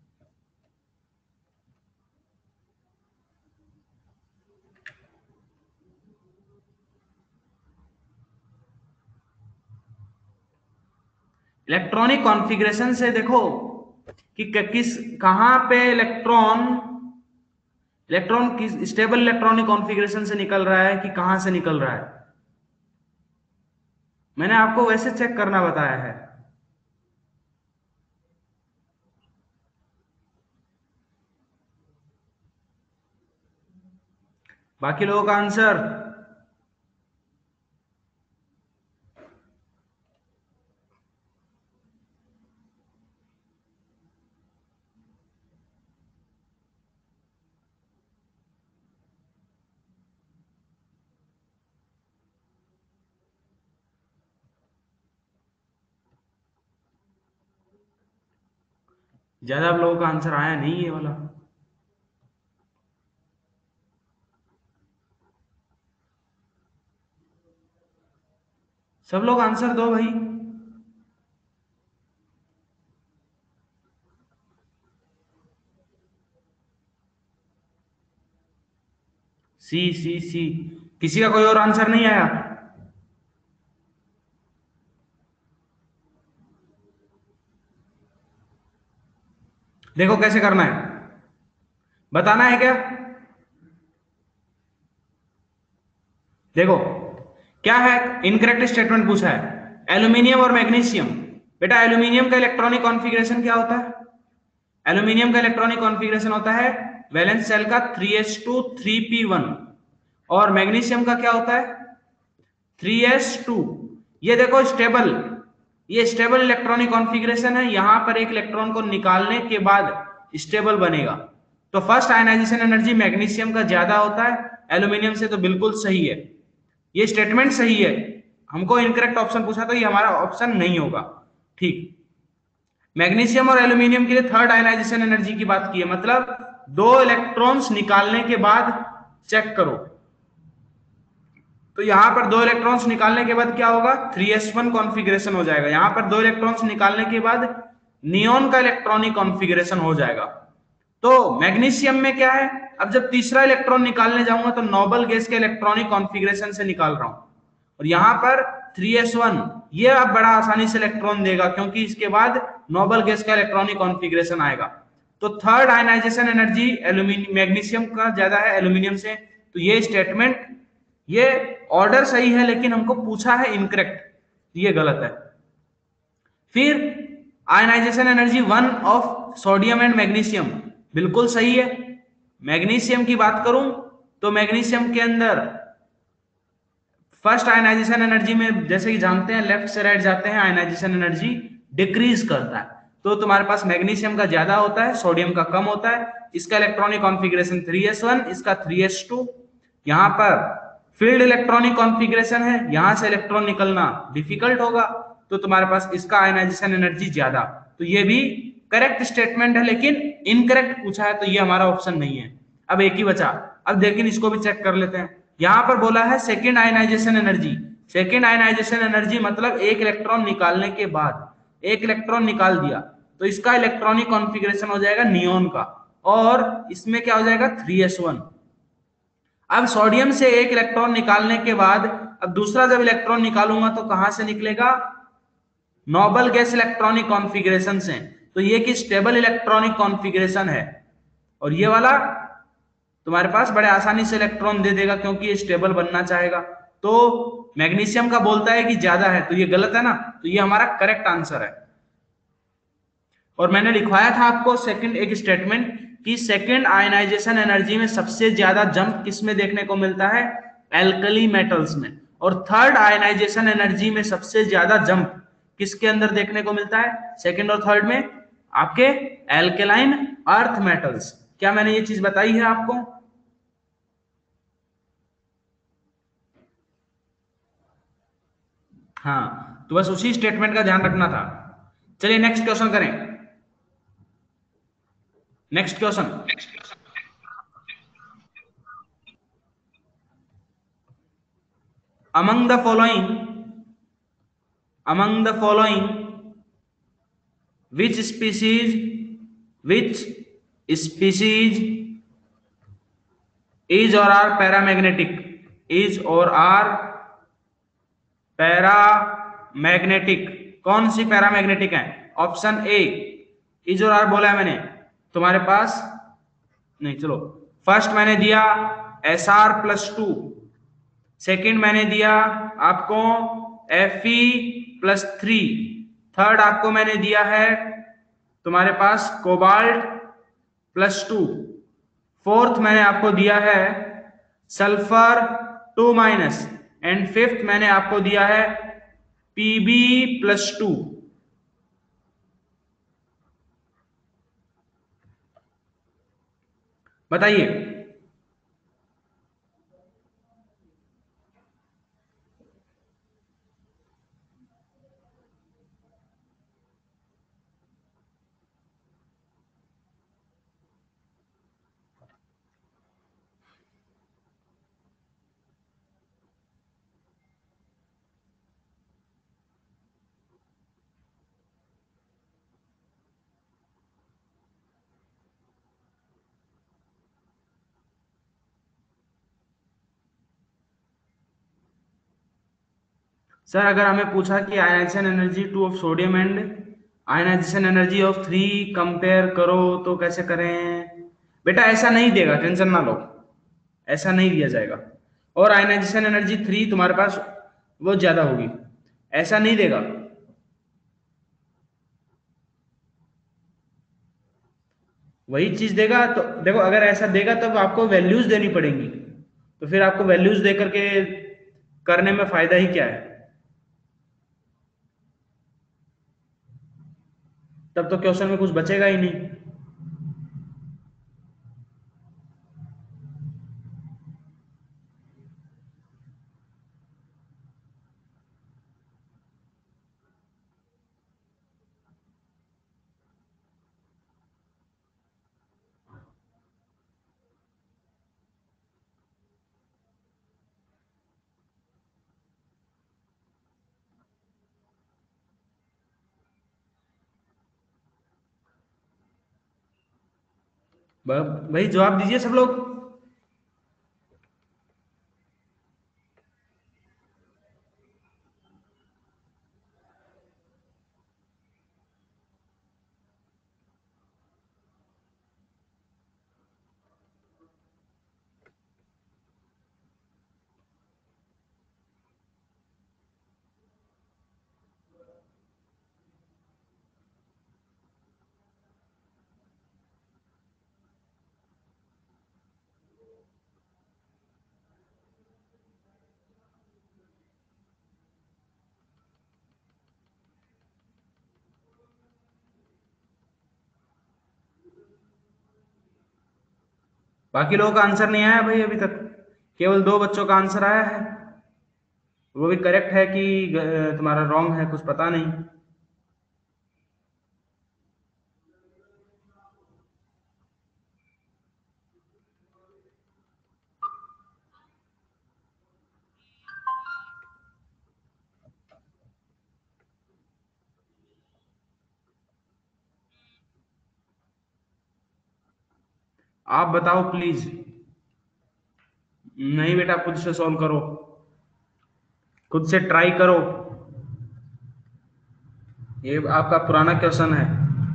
इलेक्ट्रॉनिक कॉन्फ़िगरेशन से देखो कि किस कहां पे इलेक्ट्रॉन इलेक्ट्रॉन किस स्टेबल इलेक्ट्रॉनिक कॉन्फ़िगरेशन से निकल रहा है कि कहां से निकल रहा है। मैंने आपको वैसे चेक करना बताया है। बाकी लोगों का आंसर ज्यादा लोगों का आंसर आया नहीं ये वाला। सब लोग आंसर दो भाई। सी सी सी। किसी का कोई और आंसर नहीं आया? देखो कैसे करना है, बताना है क्या? देखो क्या है, इनकरेक्ट स्टेटमेंट पूछा है, एल्यूमिनियम और मैग्नीशियम। बेटा एल्यूमिनियम का इलेक्ट्रॉनिक कॉन्फ़िगरेशन क्या होता है? एल्यूमिनियम का इलेक्ट्रॉनिक कॉन्फ़िगरेशन होता है वैलेंस शेल का three S two three P one, और मैग्नीशियम का क्या होता है? Three S two. ये देखो स्टेबल, ये स्टेबल इलेक्ट्रॉनिक कॉन्फ़िगरेशन है, यहां पर एक इलेक्ट्रॉन को निकालने के बाद स्टेबल बनेगा। तो फर्स्ट आयनाइजेशन एनर्जी मैग्नीशियम का ज्यादा होता है एल्यूमिनियम से, तो बिल्कुल सही है, ये स्टेटमेंट सही है। हमको इनकरेक्ट ऑप्शन पूछा तो ये हमारा ऑप्शन नहीं होगा। ठीक, मैग्नीशियम और एल्यूमिनियम के लिए थर्ड आयनाइजेशन एनर्जी की बात की है, मतलब दो इलेक्ट्रॉन्स निकालने के बाद चेक करो। तो यहां पर दो इलेक्ट्रॉन्स निकालने के बाद क्या होगा? थ्री एस वन कॉन्फ़िगरेशन हो जाएगा। यहां पर दो इलेक्ट्रॉन्स निकालने के बाद नियोन का इलेक्ट्रॉनिक कॉन्फ़िगरेशन हो जाएगा। तो मैग्नीशियम में क्या है, अब जब तीसरा इलेक्ट्रॉन निकालने जाऊंगा तो नोबल गैस के इलेक्ट्रॉनिक कॉन्फ़िगरेशन से निकाल रहा हूं, और यहां पर थ्री एस वन, ये अब बड़ा आसानी से इलेक्ट्रॉन देगा क्योंकि इसके बाद नोबल गैस का इलेक्ट्रॉनिक कॉन्फ़िगरेशन आएगा। तो third ionization energy aluminium magnesium का ज्यादा है एल्यूमिनियम से। तो ये स्टेटमेंट, ये ऑर्डर सही है लेकिन हमको पूछा है इनकरेक्ट, ये गलत है। फिर ionization energy one of sodium and magnesium, बिल्कुल सही है। मैग्नीशियम की बात करूं तो मैग्नीशियम के अंदर फर्स्ट आयनाइजेशन एनर्जी में जैसे कि जानते हैं लेफ्ट से राइट जाते हैं, आयनाइजेशन एनर्जी डिक्रीज करता है। तो तुम्हारे पास मैग्नीशियम का ज्यादा होता है, सोडियम का कम होता है। इसका electronic configuration three S one, इसका थ्री एस टू। यहां पर फील्ड इलेक्ट्रॉनिक कॉन्फ़िगरेशन है, यहां से इलेक्ट्रॉन निकलना डिफिकल्ट होगा, तो तुम्हारे पास इसका आयनाइजेशन एनर्जी ज्यादा। तो ये भी करेक्ट स्टेटमेंट है लेकिन इनकरेक्ट पूछा है, तो ये हमारा ऑप्शन नहीं है। अब एक ही बचा, अब लेकिन इसको भी चेक कर लेते हैं। यहां पर बोला है second ionization energy. Second ionization energy मतलब एक इलेक्ट्रॉन निकालने के बाद, एक इलेक्ट्रॉन निकाल दिया तो इसका इलेक्ट्रॉनिक कॉन्फ़िगरेशन हो जाएगा नियोन का, और इसमें क्या हो जाएगा? Three S one. अब सोडियम से एक इलेक्ट्रॉन निकालने के बाद अब दूसरा जब इलेक्ट्रॉन निकालूंगा तो कहां से निकलेगा? नोबल गैस इलेक्ट्रॉनिक कॉन्फ़िगरेशन से। तो ये कि स्टेबल इलेक्ट्रॉनिक कॉन्फ़िगरेशन है, और ये वाला तुम्हारे पास बड़े आसानी से इलेक्ट्रॉन दे देगा क्योंकि ये स्टेबल बनना चाहेगा। तो मैग्नीशियम का बोलता है कि ज्यादा है, तो ये गलत है ना, तो ये हमारा करेक्ट आंसर है। और मैंने लिखवाया था आपको सेकंड एक स्टेटमेंट कि सेकंड आयनाइजेशन एनर्जी में सबसे ज्यादा जंप किस में देखने को मिलता है? एल्कली मेटल्स में। और थर्ड आयनाइजेशन एनर्जी में सबसे ज्यादा जंप किसके अंदर देखने को मिलता है? सेकंड और थर्ड में आपके एल्केलाइन अर्थ मेटल्स। क्या मैंने ये चीज बताई है आपको? हाँ, तो बस उसी स्टेटमेंट का ध्यान रखना था। चलिए नेक्स्ट क्वेश्चन करें। Next question, among the following among the following which species which species is or are paramagnetic, is or are paramagnetic? कौन सी पैरामैग्नेटिक है? ऑप्शन ए, इज और आर बोला है मैंने तुम्हारे पास, नहीं चलो, फर्स्ट मैंने दिया S R plus two, second मैंने दिया आपको F E plus three, third आपको मैंने दिया है तुम्हारे पास कोबाल्ट प्लस टू, फोर्थ मैंने आपको दिया है sulphur two minus, and fifth मैंने आपको दिया है पीबी प्लस टू। बताइए। सर अगर हमें पूछा कि ionisation energy two of sodium and ionisation energy of three compare करो तो कैसे करें? बेटा ऐसा नहीं देगा, टेंशन ना लो, ऐसा नहीं दिया जाएगा। और आयनाइजेशन एनर्जी थ्री तुम्हारे पास बहुत ज्यादा होगी, ऐसा नहीं देगा। वही चीज देगा तो देखो, अगर ऐसा देगा तब आपको वैल्यूज देनी पड़ेंगी, तो फिर आपको वैल्यूज दे करके करने में फायदा ही क्या है? तब तो क्वेश्चन में कुछ बचेगा ही नहीं। ब- भाई जवाब दीजिए सब लोग। बाकी लोगों का आंसर नहीं आया भाई अभी तक, केवल दो बच्चों का आंसर आया है। वो भी करेक्ट है कि ग- तुम्हारा रॉन्ग है, कुछ पता नहीं। आप बताओ प्लीज। नहीं बेटा, खुद से सॉल्व करो, खुद से ट्राई करो। ये आपका पुराना क्वेश्चन है।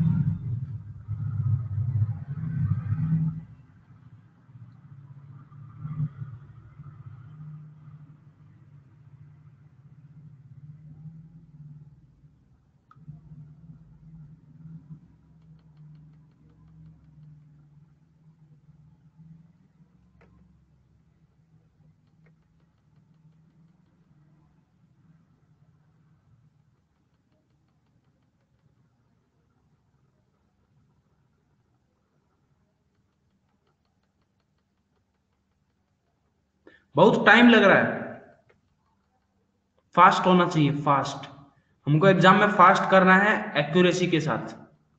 बहुत टाइम लग रहा है। फास्ट होना चाहिए, फास्ट। हमको एग्जाम में फास्ट करना है, एक्यूरेसी के साथ।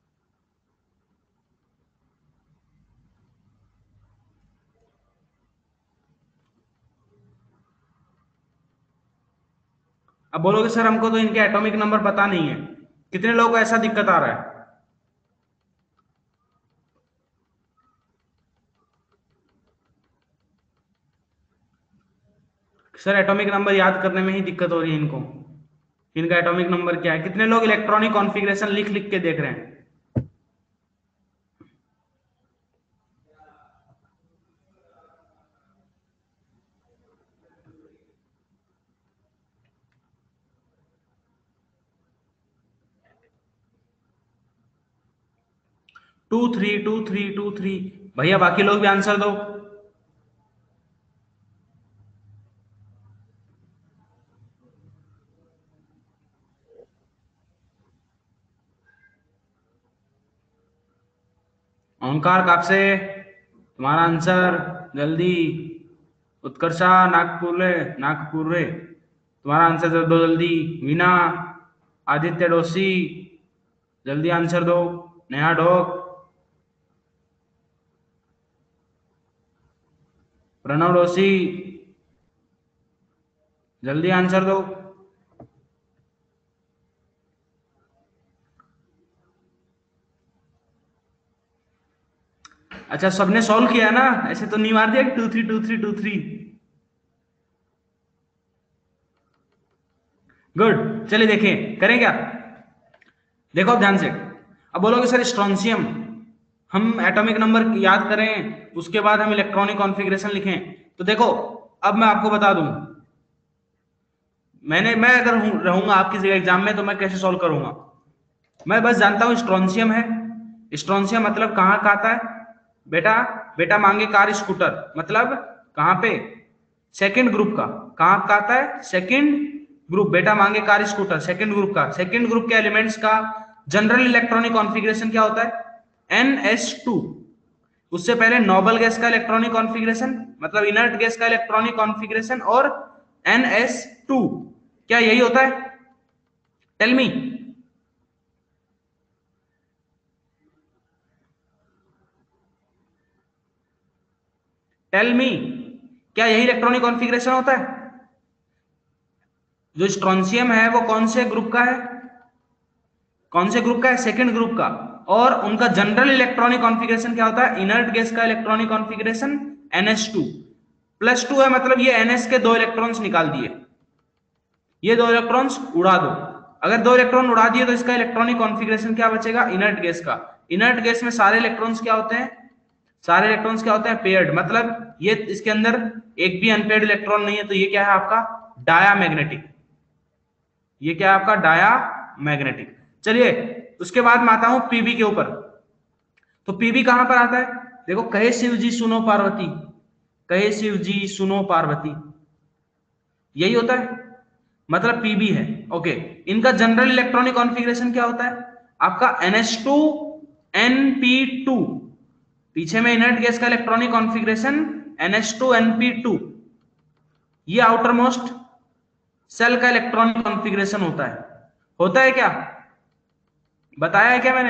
अब बोलोगे सर हमको तो इनके एटॉमिक नंबर पता नहीं है। कितने लोगों को ऐसा दिक्कत आ रहा है? सर एटॉमिक नंबर याद करने में ही दिक्कत हो रही है इनको। इनका एटॉमिक नंबर क्या है? कितने लोग इलेक्ट्रॉनिक कॉन्फ़िगरेशन लिख लिख के देख रहे हैं? Two three two three two three. भैया बाकी लोग भी आंसर दो। ओंकार कापसे, तुम्हारा आंसर जल्दी। उत्कर्षा नागपुरे, नागपुरे तुम्हारा आंसर दो जल्दी। वीना, आदित्य डोसी, जल्दी आंसर दो। नेहा डोक, प्रणव डोसी, जल्दी आंसर दो। अच्छा सबने सॉल्व किया ना? ऐसे तो नहीं मार दिया two three two three two three. Good, चलिए देखें, करें क्या? देखो ध्यान से, अब बोलोगे सर स्ट्रोंशियम हम एटॉमिक नंबर याद करें उसके बाद हम इलेक्ट्रॉनिक कॉन्फ़िगरेशन लिखें, तो देखो अब मैं आपको बता दूं, मैंने मैं अगर रहूंगा आपकी जगह एग्जाम में तो मैं कैसे सॉल्व करूंगा। मैं बस जानता हूं स्ट्रोंशियम है, स्ट्रोंशियम मतलब कहां का आता है बेटा? बेटा मांगे कार स्कूटर, मतलब कहां पे? सेकंड ग्रुप का। कहां का आता है? Second group. बेटा मांगे कार स्कूटर, सेकंड ग्रुप का। सेकंड ग्रुप के एलिमेंट्स का जनरल इलेक्ट्रॉनिक कॉन्फ़िगरेशन क्या होता है? N s two. उससे पहले नोबल गैस का इलेक्ट्रॉनिक कॉन्फ़िगरेशन मतलब इनर्ट गैस का इलेक्ट्रॉनिक कॉन्फ़िगरेशन और एन एस टू, क्या यही होता है? Tell me. टेल मी, क्या यही इलेक्ट्रॉनिक कॉन्फ़िगरेशन होता है? जो स्ट्रोंशियम है वो कौन से ग्रुप का है? कौन से ग्रुप का है? सेकंड ग्रुप का। और उनका जनरल इलेक्ट्रॉनिक कॉन्फ़िगरेशन क्या होता है? इनर्ट गैस का electronic configuration n s two plus two है, मतलब ये एन एस के दो इलेक्ट्रॉन्स निकाल दिए, ये दो इलेक्ट्रॉन्स उड़ा दो। अगर दो इलेक्ट्रॉन उड़ा दिए तो इसका इलेक्ट्रॉनिक कॉन्फ़िगरेशन क्या बचेगा? इनर्ट गैस का। इनर्ट गैस में सारे इलेक्ट्रॉन्स क्या होते हैं? सारे इलेक्ट्रॉन्स क्या होते हैं? पेयर्ड, मतलब ये इसके अंदर एक भी अनपेयर्ड इलेक्ट्रॉन नहीं है, तो ये क्या है आपका? डायामैग्नेटिक। ये क्या है आपका? डायामैग्नेटिक। चलिए उसके बाद मैं आता हूं पीबी के ऊपर। तो पीबी कहां पर आता है? देखो, कहे शिव जी सुनो पार्वती, कहे शिव जी सुनो पार्वती, यही होता है, मतलब पीबी है। ओके, इनका जनरल इलेक्ट्रॉनिक कॉन्फ़िगरेशन क्या होता है आपका? N s two n p two. पीछे में इनर्ट गैस का electronic configuration n s two n p two. ये आउटर मोस्ट सेल का इलेक्ट्रॉनिक कॉन्फ़िगरेशन होता है। होता है क्या? बताया है क्या मैंने?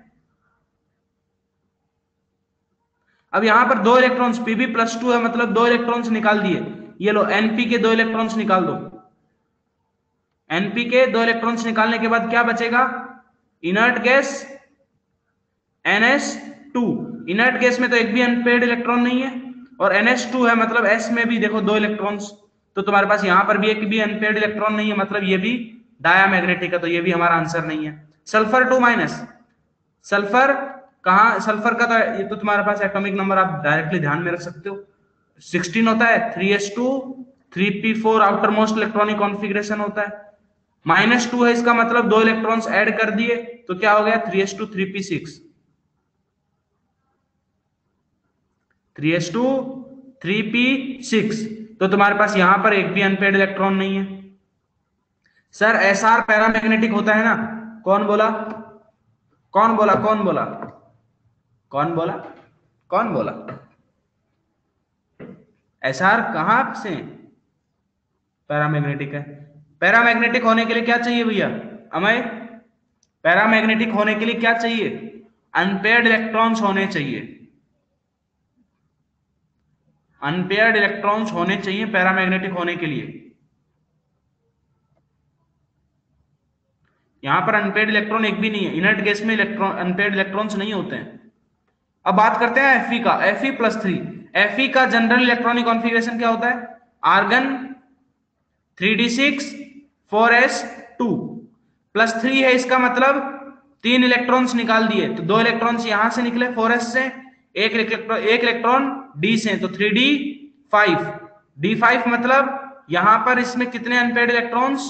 अब यहां पर दो इलेक्ट्रॉन्स पीबी प्लस टू है, मतलब दो इलेक्ट्रॉन्स निकाल दिए। ये लो, एनपी के दो इलेक्ट्रॉन्स निकाल दो। एनपी के दो इलेक्ट्रॉन्स निकालने के बाद क्या बचेगा? Inert gas n s two. Inert gas में तो एक भी अनपेयर्ड इलेक्ट्रॉन नहीं है, और एन एस टू है, मतलब एस में भी देखो दो इलेक्ट्रॉन्स, तो तुम्हारे पास यहां पर भी एक भी अनपेयर्ड इलेक्ट्रॉन नहीं है, मतलब ये भी डायामैग्नेटिक है, तो ये भी हमारा आंसर नहीं है। सल्फर टू माइनस, सल्फर कहां? सल्फर का तो ये तो तुम्हारे पास एटॉमिक नंबर आप डायरेक्टली ध्यान में रख सकते हो, सिक्सटीन होता है। Three S two three p four outermost electronic configuration होता है। माइनस टू है, इसका मतलब दो इलेक्ट्रॉन्स ऐड कर दिए, तो क्या हो गया? Three S two three P six. Three S two three P six, तो तुम्हारे पास यहां पर एक भी अनपेयर्ड इलेक्ट्रॉन नहीं है। सर एस आर पैरामैग्नेटिक होता है ना? कौन बोला? कौन बोला? कौन बोला? कौन बोला? कौन बोला? एस आर कहां से पैरामैग्नेटिक है? पैरामैग्नेटिक होने के लिए क्या चाहिए भैया? अमय, पैरामैग्नेटिक होने के लिए क्या चाहिए? अनपेयर्ड इलेक्ट्रॉन्स होने चाहिए। अनपेयर्ड इलेक्ट्रॉन्स होने चाहिए पैरामैग्नेटिक होने के लिए। यहां पर अनपेयर्ड इलेक्ट्रॉन एक भी नहीं है, इनर्ट गैस में इलेक्ट्रॉन अनपेयर्ड इलेक्ट्रॉन्स नहीं होते हैं। अब बात करते हैं एफ ई का, F E plus three. F E का जनरल इलेक्ट्रॉनिक कॉन्फ़िगरेशन क्या होता है? Argon three d six four S two plus three है, इसका मतलब तीन इलेक्ट्रॉन्स निकाल दिए, तो दो इलेक्ट्रॉन्स यहां से निकले फोर एस से, एक इलेक्ट्रॉन एक इलेक्ट्रॉन डी से, तो three d five. D five मतलब यहां पर इसमें कितने अनपेयर्ड इलेक्ट्रॉन्स?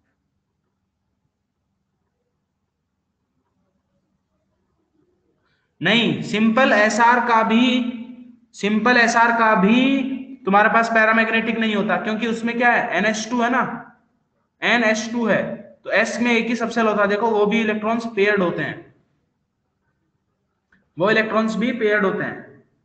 नहीं, सिंपल एसआर का भी, सिंपल एसआर का भी तुम्हारे पास पैरामैग्नेटिक नहीं होता, क्योंकि उसमें क्या है? एन एस टू है ना, एन एस टू है, तो एस में एक ही सबसेल होता है। देखो वो भी इलेक्ट्रॉन्स पेयर्ड होते हैं, वो इलेक्ट्रॉन्स भी पेयर्ड होते हैं।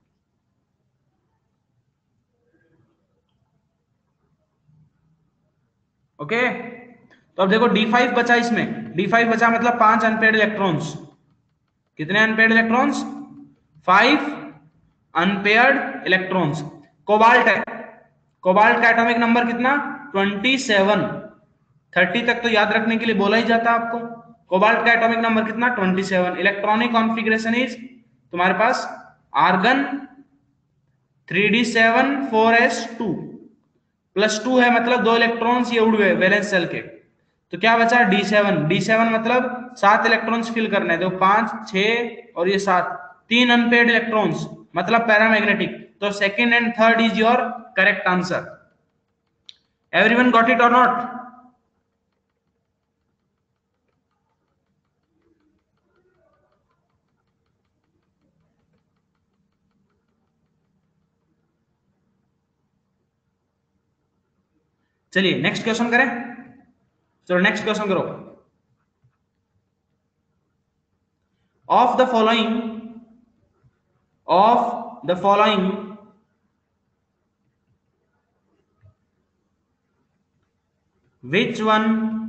ओके, तो अब देखो डी फाइव बचा, इसमें डी फाइव बचा मतलब पांच अनपेयर्ड इलेक्ट्रॉन्स। कितने unpaired electrons? Five unpaired electrons. Cobalt है, कोबाल्ट का एटॉमिक नंबर कितना? Twenty seven. थर्टी तक तो याद रखने के लिए बोला ही जाता है आपको। कोबाल्ट का एटॉमिक नंबर कितना? Twenty seven. Electronic configuration is तुम्हारे पास argon three d seven four S two plus two है, मतलब दो इलेक्ट्रॉन्स ये उड़ गए वैलेंस सेल के, तो क्या बचा डी सेवन। डी सेवन मतलब सात इलेक्ट्रॉन्स फिल करने, तो पांच, छह और ये सात, तीन अनपेड इलेक्ट्रॉन्स मतलब पैरामैग्नेटिक। तो second and third is your correct answer. Everyone got it और नॉट? चलिए नेक्स्ट क्वेश्चन करें। चलो नेक्स्ट क्वेश्चन करो। Of the following of the following which one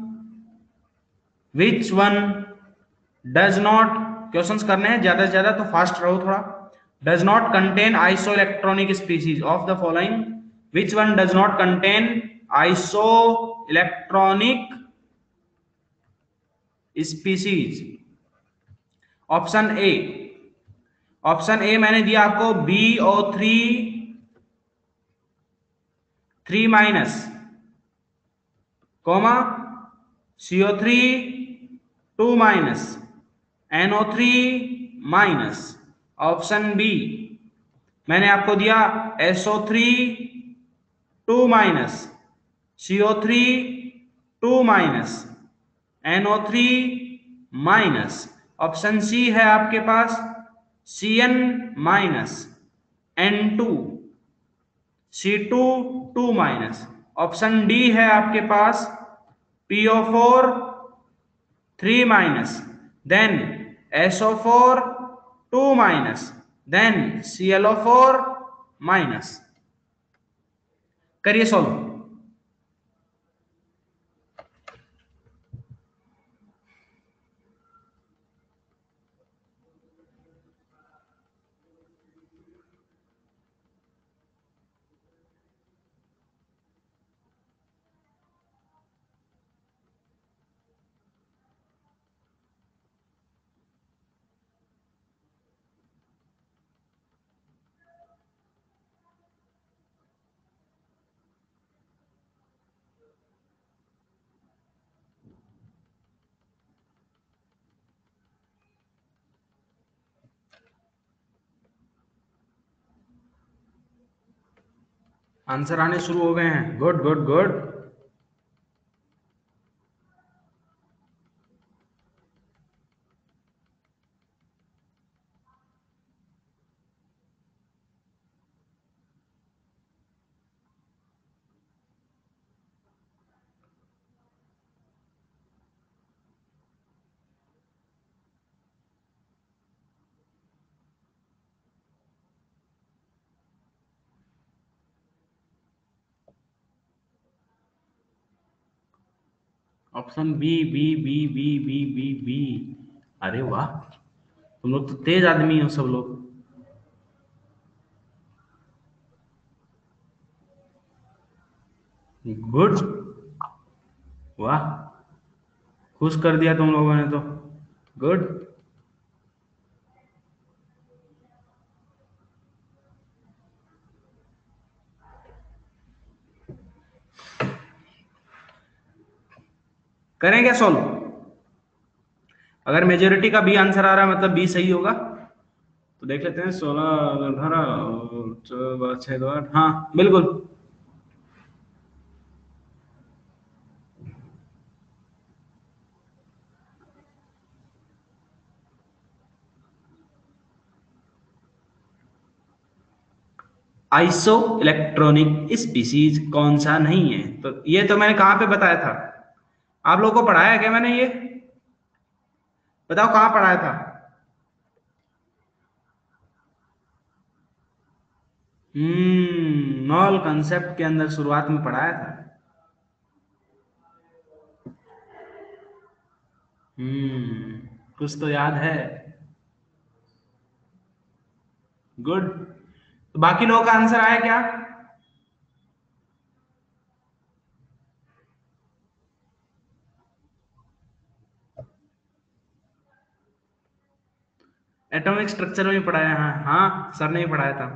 which one does not, questions करने हैं ज्यादा से ज्यादा तो फास्ट रहो थोड़ा। does not contain isoelectronic species of the following, which one does not contain isoelectronic species? Option A, option A मैंने दिया आपको B O three three minus comma CO three two minus NO three minus. Option B मैंने आपको दिया SO three two minus CO three two minus NO three minus. Option C है आपके पास C N minus N two C two two minus. Option D है आपके पास P O four three minus then S O four two minus then C L O four minus. करिए सॉल्व। आंसर आने शुरू हो गए हैं। Good good good. Option B B B B B B B. अरे वाह, तुम लोग तो तेज आदमी हो सब लोग। गुड, वाह, खुश कर दिया तुम लोगों ने तो। गुड। करें क्या सॉल्व? अगर मेजोरिटी का बी आंसर आ रहा है मतलब बी सही होगा। तो देख लेते हैं। सोलह अठारह और छह दो आठ, हाँ बिल्कुल। आइसो इलेक्ट्रॉनिक स्पीसीज कौन सा नहीं है? तो ये तो मैंने कहां पे बताया था? आप लोगों को पढ़ाया क्या मैंने ये? बताओ कहां पढ़ाया था? हम्म नॉल कंसेप्ट के अंदर शुरुआत में पढ़ाया था। हम्म कुछ तो याद है। गुड। तो बाकी लोगों का आंसर आया क्या? एटॉमिक स्ट्रक्चर में पढ़ाया है, हाँ सर ने ही पढ़ाया था।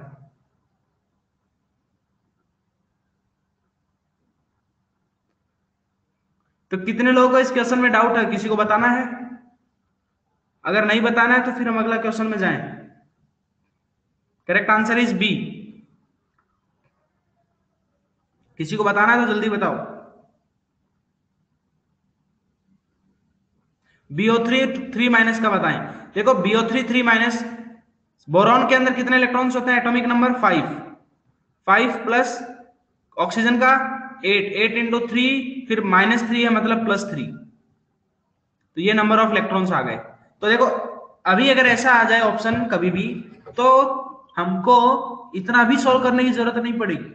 तो कितने लोगों को इस क्वेश्चन में डाउट है, किसी को बताना है? अगर नहीं बताना है तो फिर हम अगला क्वेश्चन में जाएं। Correct answer is B. किसी को बताना है तो जल्दी बताओ। B O three three minus का बताएं। देखो B O three three minus, boron के अंदर कितने इलेक्ट्रॉन्स होते हैं? Atomic number five. Five plus oxygen का एट, एट इंटू थ्री, फिर माइनस थ्री है मतलब प्लस थ्री। तो ये नंबर ऑफ इलेक्ट्रॉन्स आ गए। तो देखो अभी अगर ऐसा आ जाए ऑप्शन कभी भी, तो हमको इतना भी सॉल्व करने की जरूरत नहीं पड़ेगी,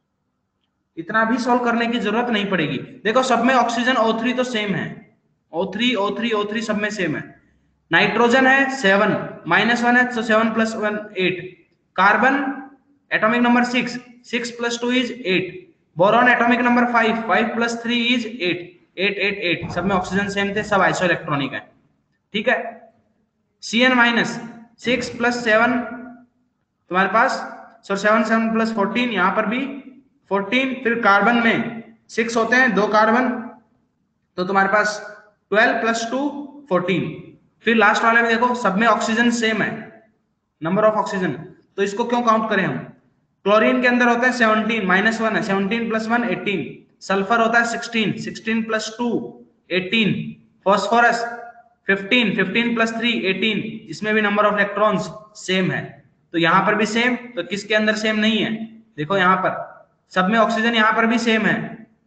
इतना भी सॉल्व करने की जरूरत नहीं पड़ेगी। देखो सब में ऑक्सीजन ओ थ्री तो सेम है, O three O three O three सब में सेम है। नाइट्रोजन है सेवन, माइनस वन है तो seven plus one eight. Carbon atomic number six, six plus two is eight. Boron atomic number five, five plus three is eight, eight eight eight. सब में ऑक्सीजन सेम थे, सब आइसो इलेक्ट्रॉनिक है। ठीक है। C N minus, six plus seven तुम्हारे पास, so seven seven plus fourteen, यहां पर भी फोर्टीन। फिर कार्बन में सिक्स होते हैं, दो कार्बन, तो तुम्हारे पास ट्वेल्व प्लस टू फोर्टीन। फिर लास्ट वाले में देखो सब में ऑक्सीजन सेम है, नंबर ऑफ ऑक्सीजन, तो इसको क्यों काउंट करें हम? क्लोरीन के अंदर होता है सेवनटीन, माइनस वन है, seventeen plus one eighteen. Sulphur होता है sixteen, sixteen plus two eighteen. Phosphorus fifteen, fifteen plus three eighteen. इसमें भी नंबर ऑफ इलेक्ट्रॉन्स सेम है, तो यहां पर भी सेम। तो किसके अंदर सेम नहीं है? देखो यहां पर सब में ऑक्सीजन यहां पर भी सेम है,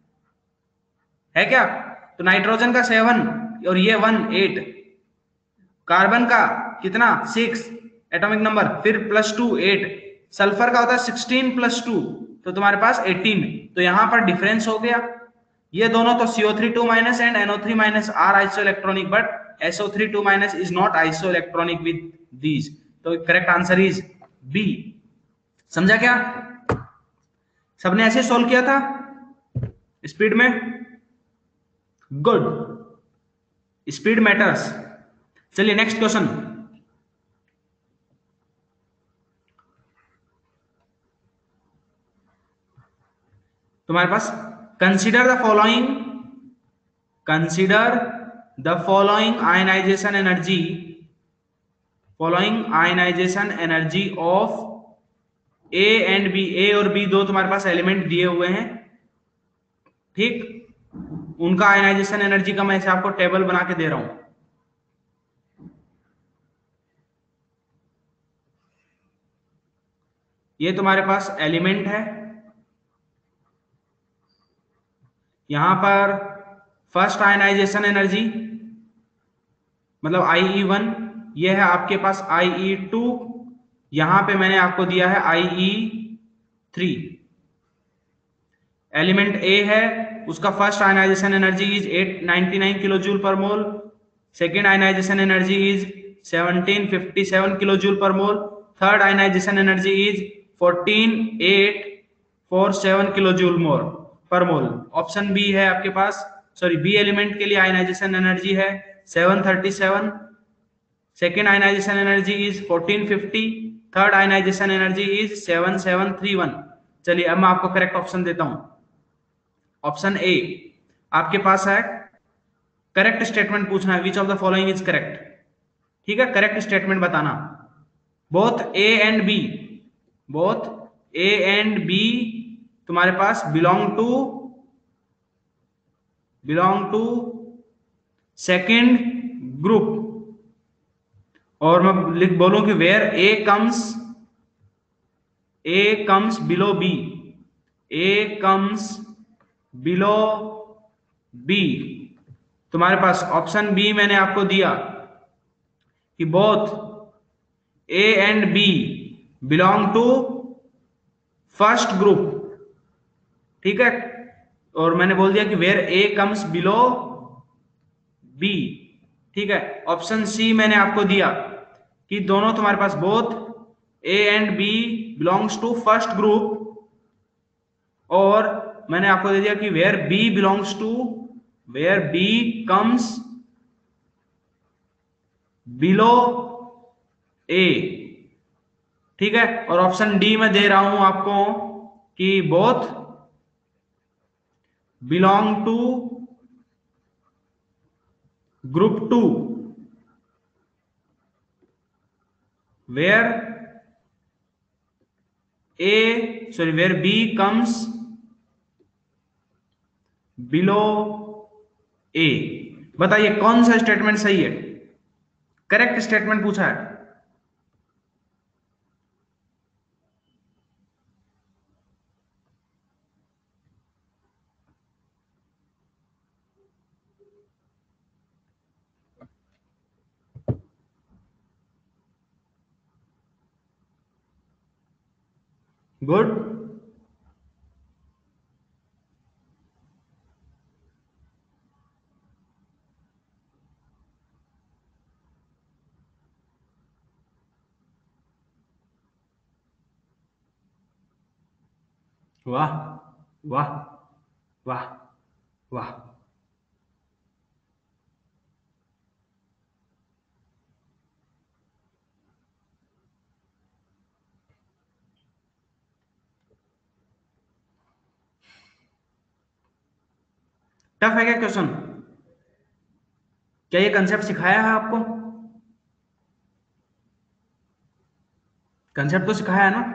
है क्या? तो नाइट्रोजन का सेवन और ये वन एट, कार्बन का कितना सिक्स एटॉमिक नंबर, फिर प्लस टू एट। सल्फर का होता है सिक्सटीन प्लस टू, तो तुम्हारे पास एटीन। तो यहां पर डिफरेंस हो गया। ये दोनों तो C O three two minus and N O three minus are isoelectronic, but S O three two minus is not isoelectronic with these. तो करेक्ट आंसर इज बी। समझा क्या? सबने ऐसे सोल्व किया था स्पीड में? Good, speed matters. चलिए नेक्स्ट क्वेश्चन। तुम्हारे पास consider the following, consider the following ionisation energy, following ionisation energy of A and B. A और बी दो तुम्हारे पास एलिमेंट दिए हुए हैं, ठीक? उनका आयनाइजेशन एनर्जी का मैं आपको टेबल बना के दे रहा हूं। ये तुम्हारे पास एलिमेंट है, यहां पर फर्स्ट आयनाइजेशन एनर्जी मतलब आई ई वन, ये है आपके पास आई ई टू, यहां पे मैंने आपको दिया है I E three. Element A है, उसका first ionisation energy is eight ninety nine kilojoule per mole, second ionization energy is seventeen fifty seven kilojoule per mole, third ionization energy is fourteen eight four seven kilojoule mole per mole. Option B है आपके पास, सॉरी बी एलिमेंट के लिए आयनाइजेशन एनर्जी है seven thirty seven, second ionization energy is fourteen fifty, third ionization energy is seven seven three one. चलिए अब मैं आपको करेक्ट ऑप्शन देता हूं। ऑप्शन ए आपके पास है, करेक्ट स्टेटमेंट पूछना है, which of the following is correct. ठीक है, करेक्ट स्टेटमेंट बताना। Both A and B, both A and B तुम्हारे पास belong to, belong to second group. और मैं लिख बोलूं कि where A comes, A comes below B, A comes below B. तुम्हारे पास ऑप्शन बी मैंने आपको दिया कि both A and B belong to first group, ठीक है। और मैंने बोल दिया कि where A comes below B, ठीक है। ऑप्शन सी मैंने आपको दिया कि दोनों तुम्हारे पास both A and B belongs to first group, और मैंने आपको दे दिया कि where B belongs to, where B comes below A, ठीक है। और ऑप्शन डी में दे रहा हूं आपको कि both belong to group two where A sorry where B comes below A. बताइए कौन सा स्टेटमेंट सही है, करेक्ट स्टेटमेंट पूछा है। गुड, वाह वाह वाह वाह। टफ है क्या क्वेश्चन? क्या ये कंसेप्ट सिखाया है आपको? कंसेप्ट तो सिखाया है ना?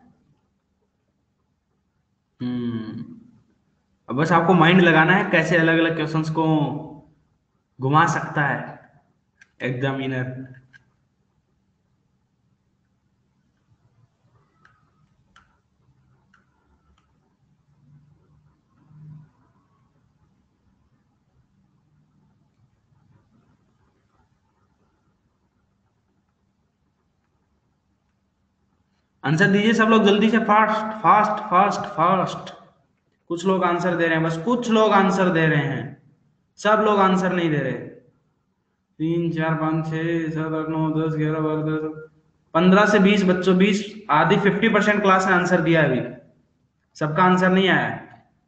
हम्म। अब बस आपको माइंड लगाना है कैसे अलग अलग क्वेश्चंस को घुमा सकता है एग्जामिनर। आंसर दीजिए सब लोग जल्दी से, फास्ट फास्ट फास्ट फास्ट। कुछ लोग आंसर दे रहे हैं, बस कुछ लोग आंसर दे रहे हैं, सब लोग आंसर नहीं दे रहे। तीन चार पाँच छह सात आठ नौ दस ग्यारह बारह तेरह पंद्रह से बीस बच्चों, बीस आधी फिफ्टी परसेंट क्लास ने आंसर दिया है अभी, सबका आंसर नहीं आया है।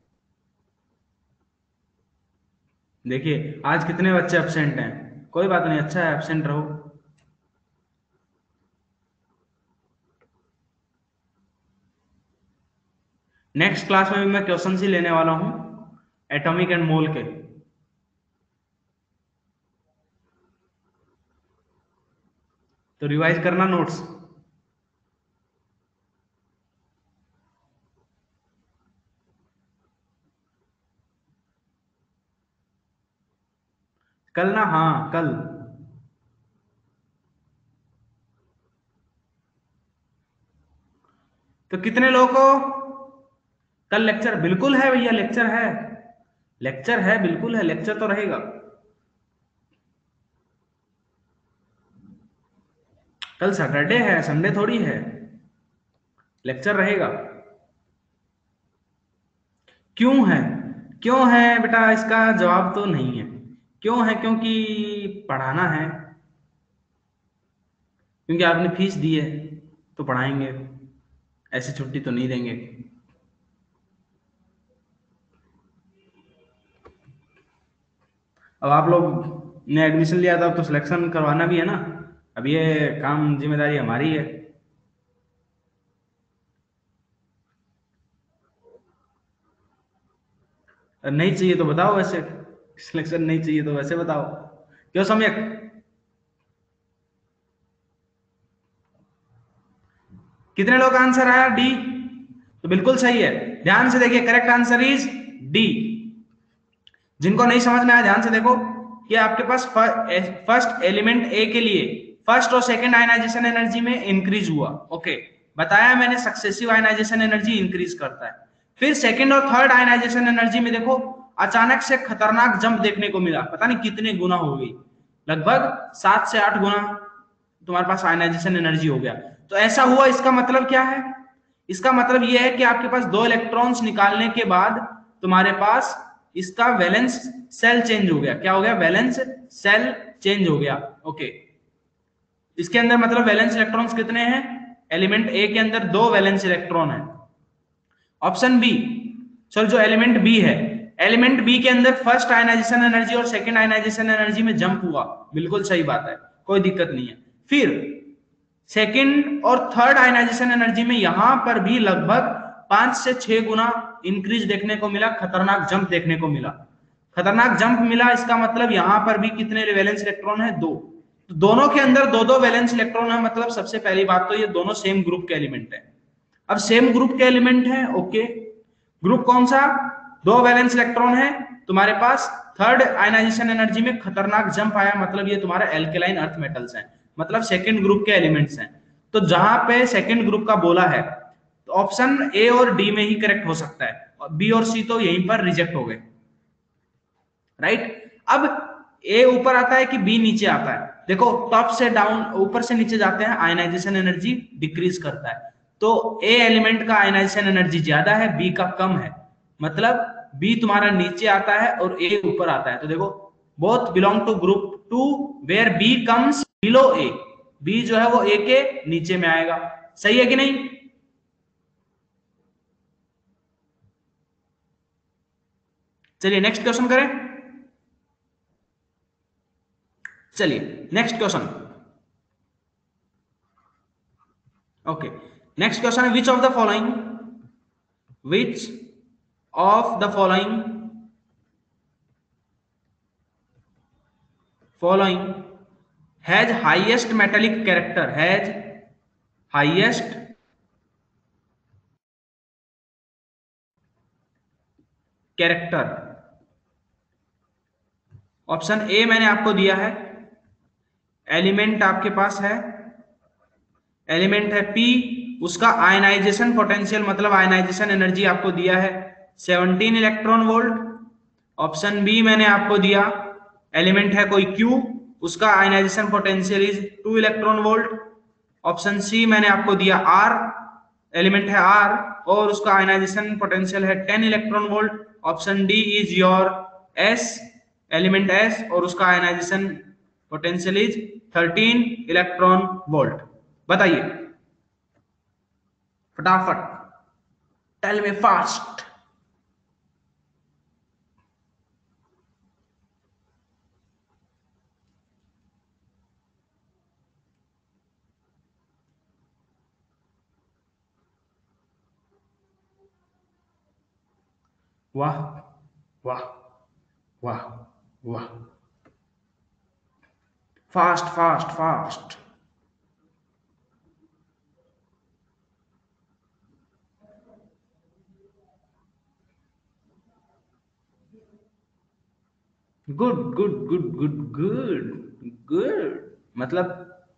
देखिए आज कितने बच्चे एब्सेंट हैं, कोई बात नहीं, अच्छा है एब्सेंट रहो। नेक्स्ट क्लास में भी मैं क्वेश्चन ही लेने वाला हूं एटॉमिक एंड मोल के, तो रिवाइज करना नोट्स। कल ना, हाँ कल। तो कितने लोगों को कल लेक्चर? बिल्कुल है भैया, लेक्चर है, लेक्चर है, बिल्कुल है, लेक्चर तो रहेगा। कल सैटरडे है, संडे थोड़ी है, लेक्चर रहेगा। क्यों है? क्यों है बेटा, इसका जवाब तो नहीं है। क्यों है? क्योंकि पढ़ाना है, क्योंकि आपने फीस दी है तो पढ़ाएंगे, ऐसे छुट्टी तो नहीं देंगे। अब आप लोग ने एडमिशन लिया था, अब तो सिलेक्शन करवाना भी है ना, अब ये काम जिम्मेदारी हमारी है। नहीं चाहिए तो बताओ, वैसे सिलेक्शन नहीं चाहिए तो वैसे बताओ, क्यों सम्यक? कितने लोग का आंसर आया डी? तो बिल्कुल सही है, ध्यान से देखिए, करेक्ट आंसर इज डी। जिनको नहीं समझ में आया ध्यान से देखो कि आपके पास फर्स्ट एलिमेंट ए के लिए फर्स्ट और सेकंड आयनाइजेशन एनर्जी में इंक्रीज हुआ, ओके बताया मैंने, सक्सेसिव आयनाइजेशन एनर्जी इंक्रीज करता है। फिर सेकंड और थर्ड आयनाइजेशन एनर्जी में देखो अचानक से खतरनाक जंप देखने को मिला, पता नहीं कितने गुना हो गई, लगभग सात से आठ गुना तुम्हारे पास आयनाइजेशन एनर्जी हो गया। तो ऐसा हुआ, इसका मतलब क्या है? इसका मतलब यह है कि आपके पास दो इलेक्ट्रॉन्स निकालने के बाद तुम्हारे पास इसका वैलेंस सेल चेंज हो गया। क्या हो गया? वैलेंस सेल चेंज हो गया, ओके। इसके अंदर मतलब वैलेंस इलेक्ट्रॉन्स कितने हैं? एलिमेंट ए के अंदर दो वैलेंस इलेक्ट्रॉन है। ऑप्शन बी, सर जो एलिमेंट बी है, एलिमेंट बी के अंदर फर्स्ट आयनाइजेशन एनर्जी और सेकंड आयनाइजेशन एनर्जी में जंप हुआ, बिल्कुल सही बात है, कोई दिक्कत नहीं है। फिर सेकंड और थर्ड आयनाइजेशन एनर्जी में यहां पर भी लगभग पांच से छह गुना इंक्रीज देखने को मिला, खतरनाक जंप देखने को मिला। खतरनाक जंप मिला, इसका मतलब यहां पर भी कितने वैलेंस इलेक्ट्रॉन है? दो। तो दोनों के अंदर दो दो वैलेंस इलेक्ट्रॉन है, मतलब सबसे पहली बात तो ये दोनों सेम ग्रुप के एलिमेंट है। अब सेम ग्रुप के एलिमेंट है, ओके, ग्रुप कौन सा? दो वैलेंस इलेक्ट्रॉन है तुम्हारे पास, थर्ड आयनाइजेशन एनर्जी में खतरनाक जंप आया, मतलब ये तुम्हारा एल्केलाइन अर्थ मेटल्स हैं, मतलब सेकंड ग्रुप के एलिमेंट्स हैं। तो जहां पे सेकंड ग्रुप का बोला है तो ऑप्शन ए और डी में ही करेक्ट हो सकता है, बी और सी तो यहीं पर रिजेक्ट हो गए, राइट। अब ए ऊपर आता है कि बी नीचे आता है? देखो टॉप से डाउन, ऊपर से नीचे जाते हैं आयनाइजेशन एनर्जी डिक्रीज करता है, तो ए एलिमेंट का आयनाइजेशन एनर्जी ज्यादा है, बी का कम है, मतलब बी तुम्हारा नीचे आता है और ए ऊपर आता है। तो देखो both belong to group two where B comes below A, B जो है वो ए के नीचे में आएगा, सही है कि नहीं? चलिए नेक्स्ट क्वेश्चन करें। चलिए next question, okay, next question है which of the following, which of the following following has highest metallic character, has highest character. Option A मैंने आपको दिया है, एलिमेंट आपके पास है, एलिमेंट है पी, उसका आयनाइजेशन पोटेंशियल मतलब आयनाइजेशन एनर्जी आपको दिया है seventeen electron volt. Option B मैंने आपको दिया, एलिमेंट है कोई क्यू, उसका ionisation potential is two electron volt. Option C मैंने आपको दिया आर, एलिमेंट है आर और उसका आयनाइजेशन पोटेंशियल है ten electron volt. Option D is your S, element S और उसका ionisation potential is thirteen electron volt. बताइए फटाफट, टेल मी फास्ट। वाह वाह वाह वाह, fast fast fast. Good good good good good good, मतलब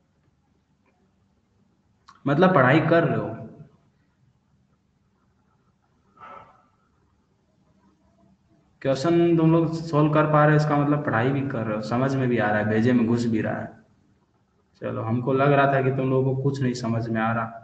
मतलब पढ़ाई कर रहे हो। क्वेश्चन तुम लोग सोल्व कर पा रहे हो, इसका मतलब पढ़ाई भी कर रहे हो, समझ में भी आ रहा है, भेजे में घुस भी रहा है। चलो, हमको लग रहा था कि तुम लोगों को कुछ नहीं समझ में आ रहा।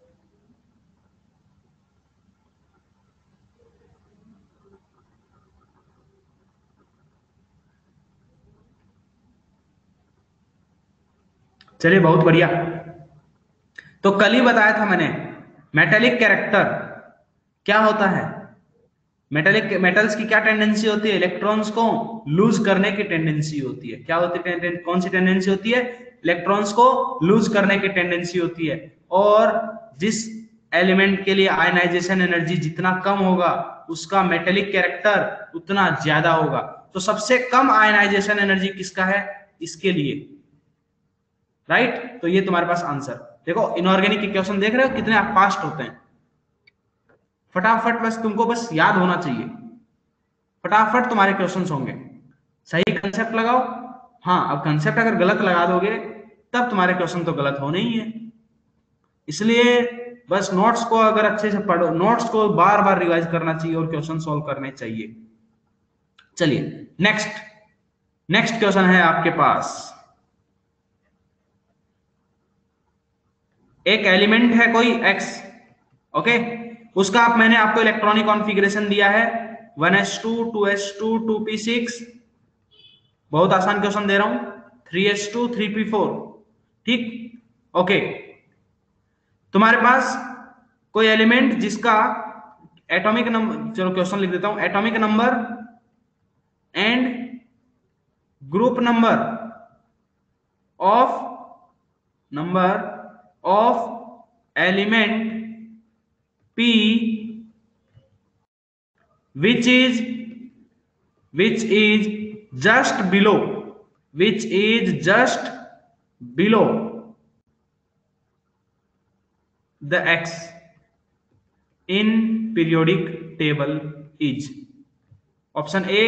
चलिए बहुत बढ़िया। तो कल ही बताया था मैंने, मेटेलिक कैरेक्टर क्या होता है? मेटेलिक मेटल्स की क्या टेंडेंसी होती है? इलेक्ट्रॉन्स को लूज करने की टेंडेंसी होती है। क्या होती है? कौन सी टेंडेंसी होती है? इलेक्ट्रॉन्स को लूज करने की टेंडेंसी होती है। और जिस एलिमेंट के लिए आयनाइजेशन एनर्जी जितना कम होगा उसका मेटेलिक कैरेक्टर उतना ज्यादा होगा। तो सबसे कम आयनाइजेशन एनर्जी किसका है? इसके लिए, राइट। तो ये तुम्हारे पास आंसर। देखो इनऑर्गेनिक के क्वेश्चन देख रहे हो कितने फास्ट होते हैं, फटाफट, बस तुमको बस याद होना चाहिए, फटाफट तुम्हारे क्वेश्चंस होंगे। सही कंसेप्ट लगाओ। हाँ, अब कंसेप्ट अगर गलत लगा दोगे तब तुम्हारे क्वेश्चन तो गलत होने ही है। इसलिए बस नोट्स को अगर अच्छे से पढ़ो, नोट्स को बार बार रिवाइज करना चाहिए और क्वेश्चन सॉल्व करने चाहिए। चलिए नेक्स्ट, नेक्स्ट क्वेश्चन है आपके पास। एक एलिमेंट है कोई एक्स, ओके, उसका आप मैंने आपको इलेक्ट्रॉनिक कॉन्फ़िगरेशन दिया है one S two, two S two, two P six, बहुत आसान क्वेश्चन दे रहा हूं, three S two, three p four, ठीक, ओके। तुम्हारे पास कोई एलिमेंट जिसका एटॉमिक नंबर, चलो क्वेश्चन लिख देता हूं, atomic number and group number of number of element P which is which is just below, which is just below the x in periodic table is option A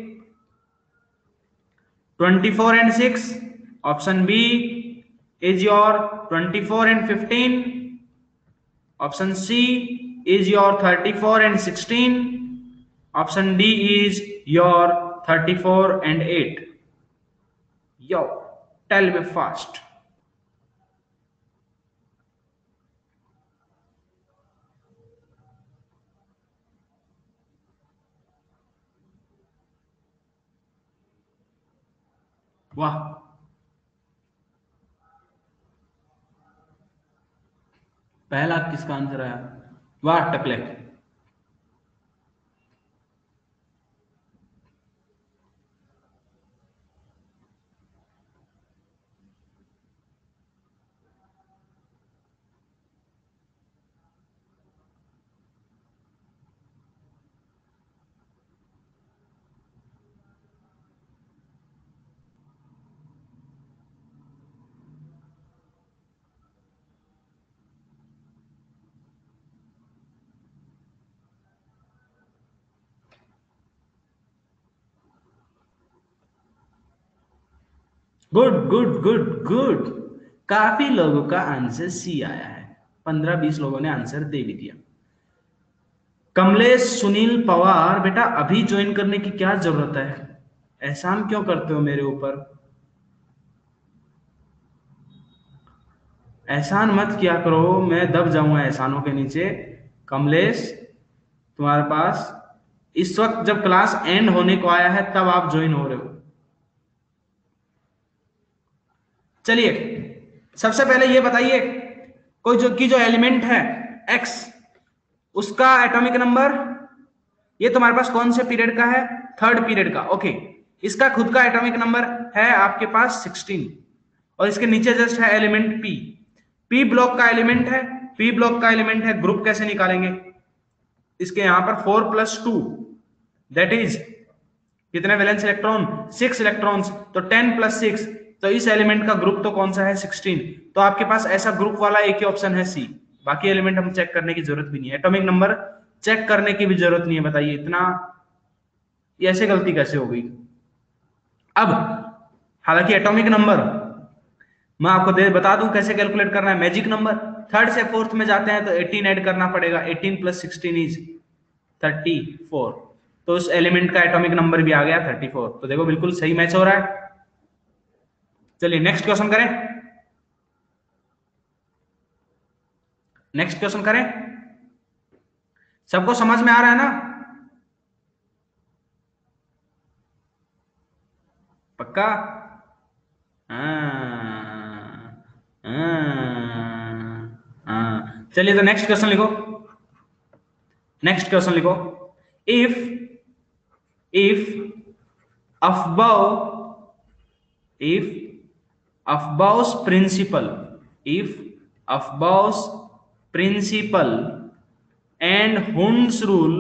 twenty-four and six, option B is your twenty-four and fifteen, option C is your thirty-four and sixteen, option D is your thirty-four and eight. Yo, tell me fast. वाह, पहला किसका आंसर आया? वाह टकले। गुड गुड गुड गुड, काफी लोगों का आंसर सी आया है, पंद्रह बीस लोगों ने आंसर दे भी दिया। कमलेश सुनील पवार, बेटा अभी ज्वाइन करने की क्या जरूरत है, एहसान क्यों करते हो मेरे ऊपर, एहसान मत किया करो, मैं दब जाऊंगा एहसानों के नीचे। कमलेश तुम्हारे पास इस वक्त जब क्लास एंड होने को आया है तब आप ज्वाइन हो रहे हो। चलिए सबसे पहले ये बताइए, कोई जो की जो एलिमेंट है x, उसका एटॉमिक नंबर, ये तुम्हारे पास कौन से पीरियड का है, थर्ड पीरियड का, ओके। इसका खुद का एटॉमिक नंबर है आपके पास सोलह और इसके नीचे जस्ट है एलिमेंट p, p ब्लॉक का एलिमेंट है, p ब्लॉक का एलिमेंट है, ग्रुप कैसे निकालेंगे, इसके यहां पर four plus two that is कितने वैलेंस इलेक्ट्रॉन, सिक्स इलेक्ट्रॉन्स, तो टेन प्लस सिक्स, तो इस एलिमेंट का ग्रुप तो कौन सा है सोलह, तो आपके पास ऐसा ग्रुप वाला एक ही ऑप्शन है सी, बाकी एलिमेंट हम चेक करने की जरूरत भी नहीं है, एटॉमिक नंबर चेक करने की भी जरूरत नहीं है। बताइए इतना ये ऐसे गलती कैसे हो गई। अब हालांकि एटॉमिक नंबर मैं आपको दे बता दूं कैसे कैलकुलेट करना है, मैजिक नंबर, थर्ड से फोर्थ में जाते हैं तो एटीन ऐड करना पड़ेगा, eighteen plus sixteen is thirty four, तो उस एलिमेंट का एटॉमिक नंबर भी आ गया थर्टी फोर, तो देखो बिल्कुल सही मैच हो रहा है। चलिए नेक्स्ट क्वेश्चन करें, नेक्स्ट क्वेश्चन करें, सबको समझ में आ रहा है ना, पक्का? चलिए तो नेक्स्ट क्वेश्चन लिखो, नेक्स्ट क्वेश्चन लिखो, if if Aufbau if Aufbau's principle, if Aufbau's principle and Hund's rule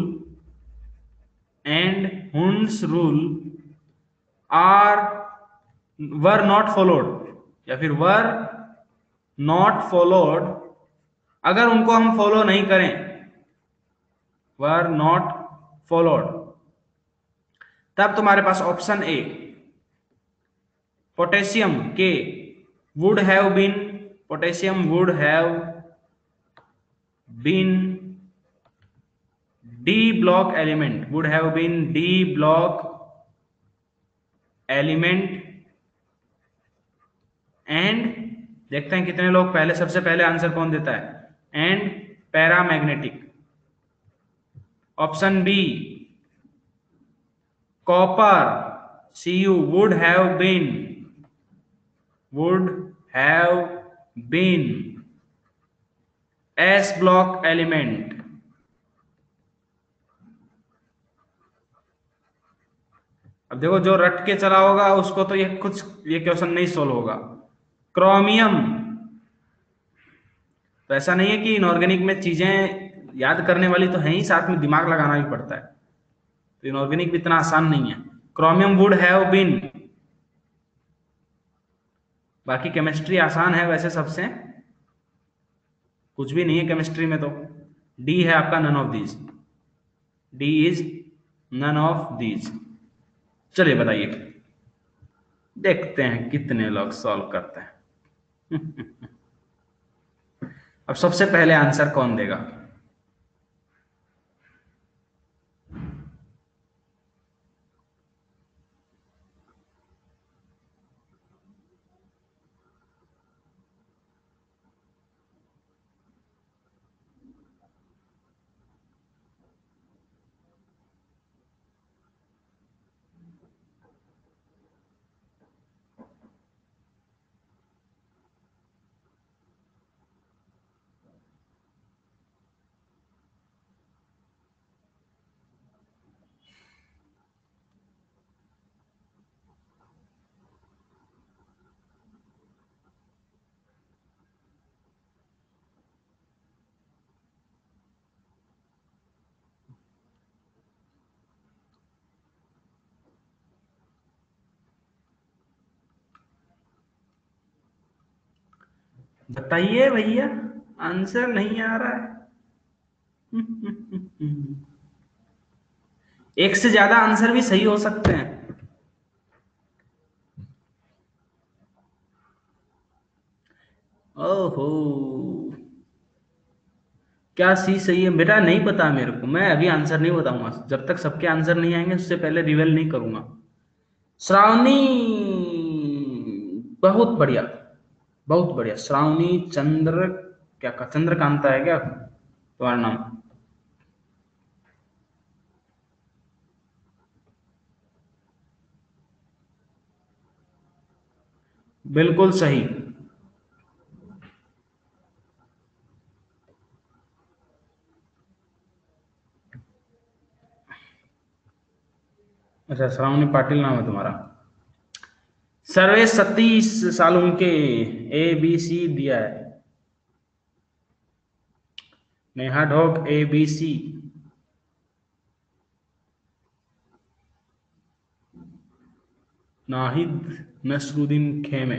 and Hund's rule are were not followed, या फिर were not followed, अगर उनको हम फॉलो नहीं करें, were not followed, तब तुम्हारे पास ऑप्शन ए पोटेशियम के would have been, potassium would have been D block element, would have been D block element, and देखते हैं कितने लोग पहले, सबसे पहले आंसर कौन देता है, and paramagnetic, option B copper Cu would have been would have been S block element, अब देखो जो रट के चला होगा उसको तो ये कुछ ये क्वेश्चन नहीं सोल्व होगा। क्रोमियम, तो ऐसा नहीं है कि इनऑर्गेनिक में चीजें याद करने वाली तो है ही, साथ में दिमाग लगाना भी पड़ता है, तो इनऑर्गेनिक भी इतना आसान नहीं है। Chromium would have been. बाकी केमिस्ट्री आसान है वैसे सबसे, कुछ भी नहीं है केमिस्ट्री में तो। डी है आपका none of these, D is none of these. चलिए बताइए, देखते हैं कितने लोग सॉल्व करते हैं। अब सबसे पहले आंसर कौन देगा? बताइए भैया, आंसर नहीं आ रहा है। एक से ज्यादा आंसर भी सही हो सकते हैं। ओहो, क्या सी सही है बेटा? नहीं पता मेरे को, मैं अभी आंसर नहीं बताऊंगा जब तक सबके आंसर नहीं आएंगे, उससे पहले रिवेल नहीं करूंगा। श्रावणी, बहुत बढ़िया, बहुत बढ़िया। श्रावणी चंद्र, क्या का चंद्रकांता है क्या तुम्हारा नाम? बिल्कुल सही। अच्छा, श्रावणी पाटिल नाम है तुम्हारा। Sarve Satish Salunke, A B C दिया है। Neha Dhok A B C. Nahid Nasruddin Kheme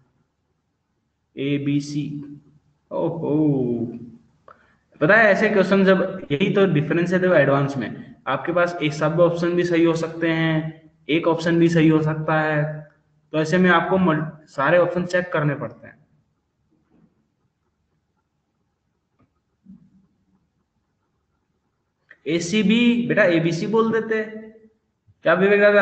A B सी। ओहो, पता है ऐसे क्वेश्चन जब, यही तो डिफरेंस है। देखो एडवांस में आपके पास एक सब ऑप्शन भी सही हो सकते हैं, एक ऑप्शन भी सही हो सकता है, तो ऐसे में आपको सारे ऑप्शन चेक करने पड़ते हैं। एसीबी बेटा एबीसी बोल देते, क्या विवेक दादा?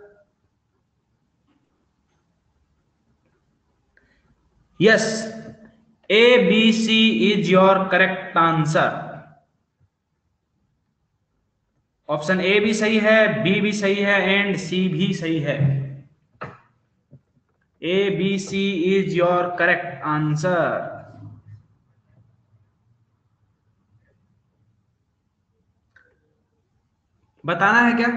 Yes, A B C is your correct answer. Option A भी सही है, बी भी सही है एंड सी भी सही है। A B C is your correct answer. बताना है क्या?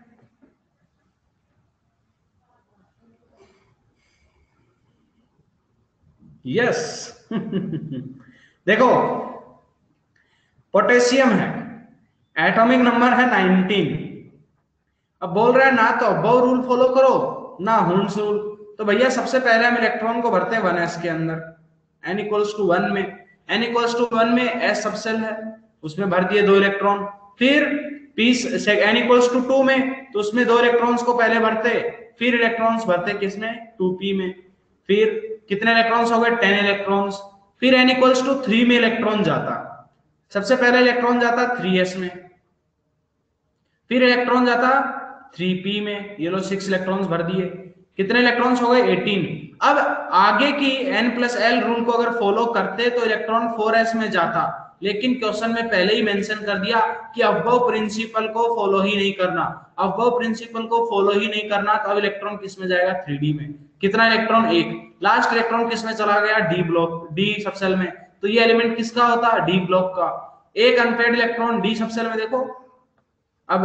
यस। देखो, पोटेशियम है, एटॉमिक नंबर है नाइनटीन। अब बोल रहा है ना तो अबव रूल फॉलो करो ना हुन्स रूल, तो भैया सबसे पहले हम इलेक्ट्रॉन को भरते हैं वन एस के अंदर, एन इक्वल्स टू वन में। एन इक्वल्स टू वन में एस सबसेल है, उसमें भर दिए दो इलेक्ट्रॉन। फिर P n equals to two में, तो उसमें दो इलेक्ट्रॉन्स को पहले भरते, फिर इलेक्ट्रॉन्स भरते किसमें? टू पी में। फिर कितने इलेक्ट्रॉन्स हो गए? Ten electrons. फिर एन इक्वल्स टू थ्री में इलेक्ट्रॉन जाता, सबसे पहले इलेक्ट्रॉन जाता थ्री एस में, फिर इलेक्ट्रॉन जाता थ्री पी में। ये लो सिक्स इलेक्ट्रॉन्स भर दिए, कितने इलेक्ट्रॉन्स हो गए? एटीन। अब आगे की n प्लस एल रूल को अगर फॉलो करते तो इलेक्ट्रॉन फोर एस में जाता, लेकिन क्वेश्चन में पहले ही मेंशन कर दिया कि अबव प्रिंसिपल को फॉलो ही नहीं करना। अबव प्रिंसिपल को फॉलो ही नहीं करना तो अब इलेक्ट्रॉन किस में जाएगा? थ्री डी में। कितना इलेक्ट्रॉन? एक। लास्ट इलेक्ट्रॉन किस में चला गया? डी ब्लॉक, डी सबसेल में। तो ये एलिमेंट किसका होता? डी ब्लॉक का। एक अनपेड इलेक्ट्रॉन डी सबसेल में। देखो अब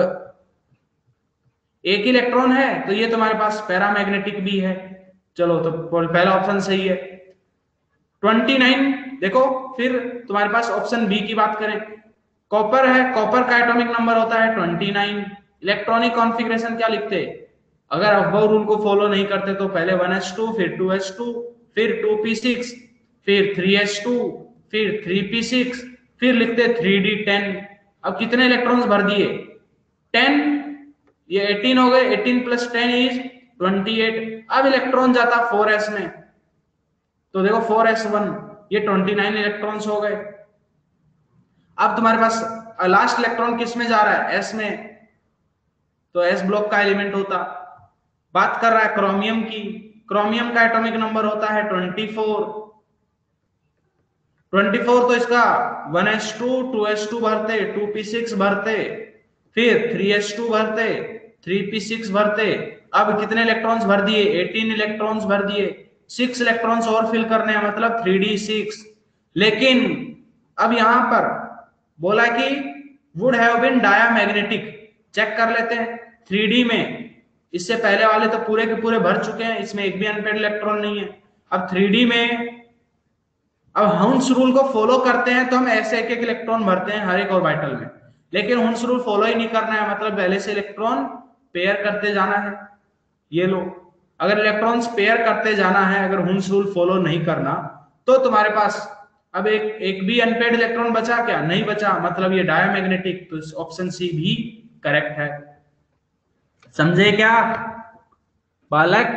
एक इलेक्ट्रॉन है तो ये तुम्हारे पास पैरामैग्नेटिक भी है। चलो तो पहला ऑप्शन सही है। ट्वेंटी नाइन देखो, फिर तुम्हारे पास ऑप्शन बी की बात करें, कॉपर है, कॉपर का एटॉमिक नंबर होता है ट्वेंटी नाइन। इलेक्ट्रॉनिक कॉन्फ़िगरेशन क्या लिखते? अगर अबव रूल को फॉलो नहीं करते तो पहले वन एस टू, फिर टू एस टू, फिर टू पी सिक्स, फिर थ्री एस टू, फिर थ्री पी सिक्स, फिर लिखते थ्री डी टेन। अब कितने इलेक्ट्रॉन्स भर दिए? टेन। ये एटीन हो गए, eighteen plus ten is twenty eight. अब इलेक्ट्रॉन जाता फोर एस में, तो देखो फोर एस वन, ये ट्वेंटी नाइन इलेक्ट्रॉन्स हो गए। अब तुम्हारे पास लास्ट इलेक्ट्रॉन किस में जा रहा है? एस में, तो एस ब्लॉक का एलिमेंट होता। बात कर रहा है क्रोमियम की, क्रोमियम का एटॉमिक नंबर होता है ट्वेंटी फोर। ट्वेंटी फोर तो इसका one S two, two S two भरते, टू पी सिक्स भरते, फिर थ्री एस टू भरते, थ्री पी सिक्स भरते। अब कितने इलेक्ट्रॉन्स भर दिए? एटीन इलेक्ट्रॉन्स भर दिए। सिक्स इलेक्ट्रॉन्स और फिल करने हैं, मतलब थ्री डी सिक्स। लेकिन अब यहां पर बोला कि would have been diamagnetic. Check कर लेते हैं थ्री डी में। इससे पहले वाले तो पूरे के पूरे भर चुके हैं, इसमें एक भी अनपेड इलेक्ट्रॉन नहीं है। अब थ्री डी में अब हुंस रूल को फॉलो करते हैं तो हम ऐसे एक एक इलेक्ट्रॉन भरते हैं हर एक ऑर्बिटल में। लेकिन हुंस रूल फॉलो ही नहीं करना है, मतलब पहले से इलेक्ट्रॉन पेयर करते जाना है। ये लो, अगर इलेक्ट्रॉन्स पेयर करते जाना है, अगर हुंस रूल फॉलो नहीं करना, तो तुम्हारे पास अब एक एक भी अनपेड इलेक्ट्रॉन बचा क्या? नहीं बचा, मतलब ये डायमैग्नेटिक। तो ऑप्शन सी भी करेक्ट है। समझे क्या बालक?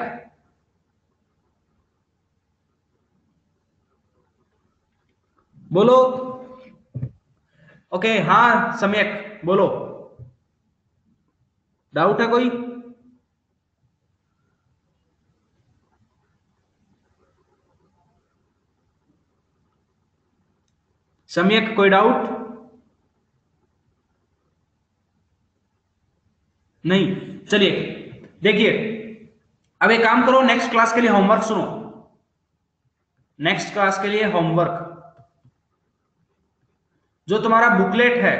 बोलो। ओके, हाँ सम्यक बोलो। डाउट है कोई? सम्यक कोई डाउट? नहीं, चलिए देखिए, अब एक काम करो, नेक्स्ट क्लास के लिए होमवर्क सुनो। नेक्स्ट क्लास के लिए होमवर्क, जो तुम्हारा बुकलेट है,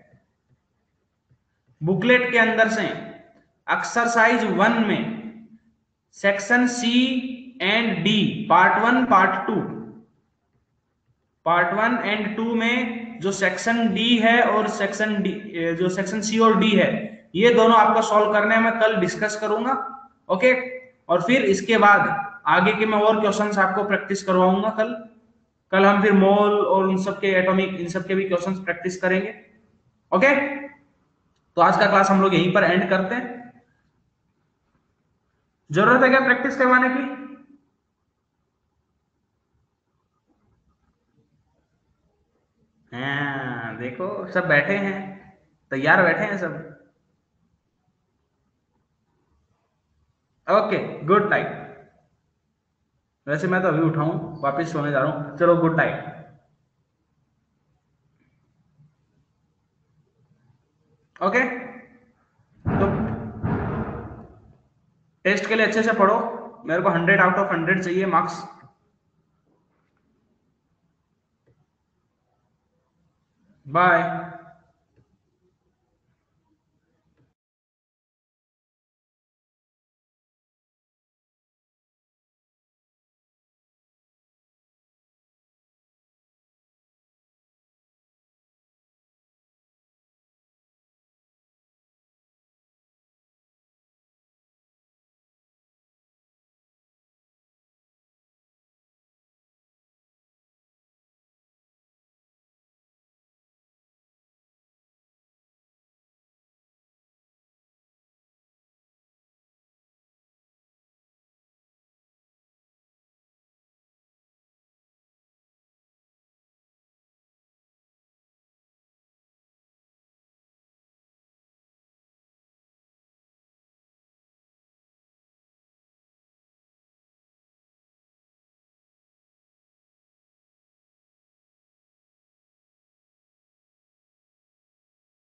बुकलेट के अंदर से एक्सरसाइज वन में section C and D, part one part two, part one and two में जो सेक्शन डी है और सेक्शन डी, जो सेक्शन सी और डी है, ये दोनों आपको सॉल्व करने में कल डिस्कस करूंगा। ओके, और फिर इसके बाद आगे के मैं और क्वेश्चंस आपको प्रैक्टिस करवाऊंगा कल। कल हम फिर मोल और उन सब के एटॉमिक, इन सब के भी क्वेश्चंस प्रैक्टिस करेंगे। ओके, तो आज का क्लास हम लोग यहीं पर एंड करते हैं। जरूरत है क्या प्रैक्टिस करवाने की? हाँ देखो, सब बैठे हैं, तैयार बैठे हैं सब। Okay, good night. वैसे मैं तो अभी उठाऊं, वापस सोने जा रहा हूं। चलो गुड नाइट। ओके, तो टेस्ट के लिए अच्छे से पढ़ो। मेरे को हंड्रेड आउट ऑफ हंड्रेड चाहिए मार्क्स। बाय।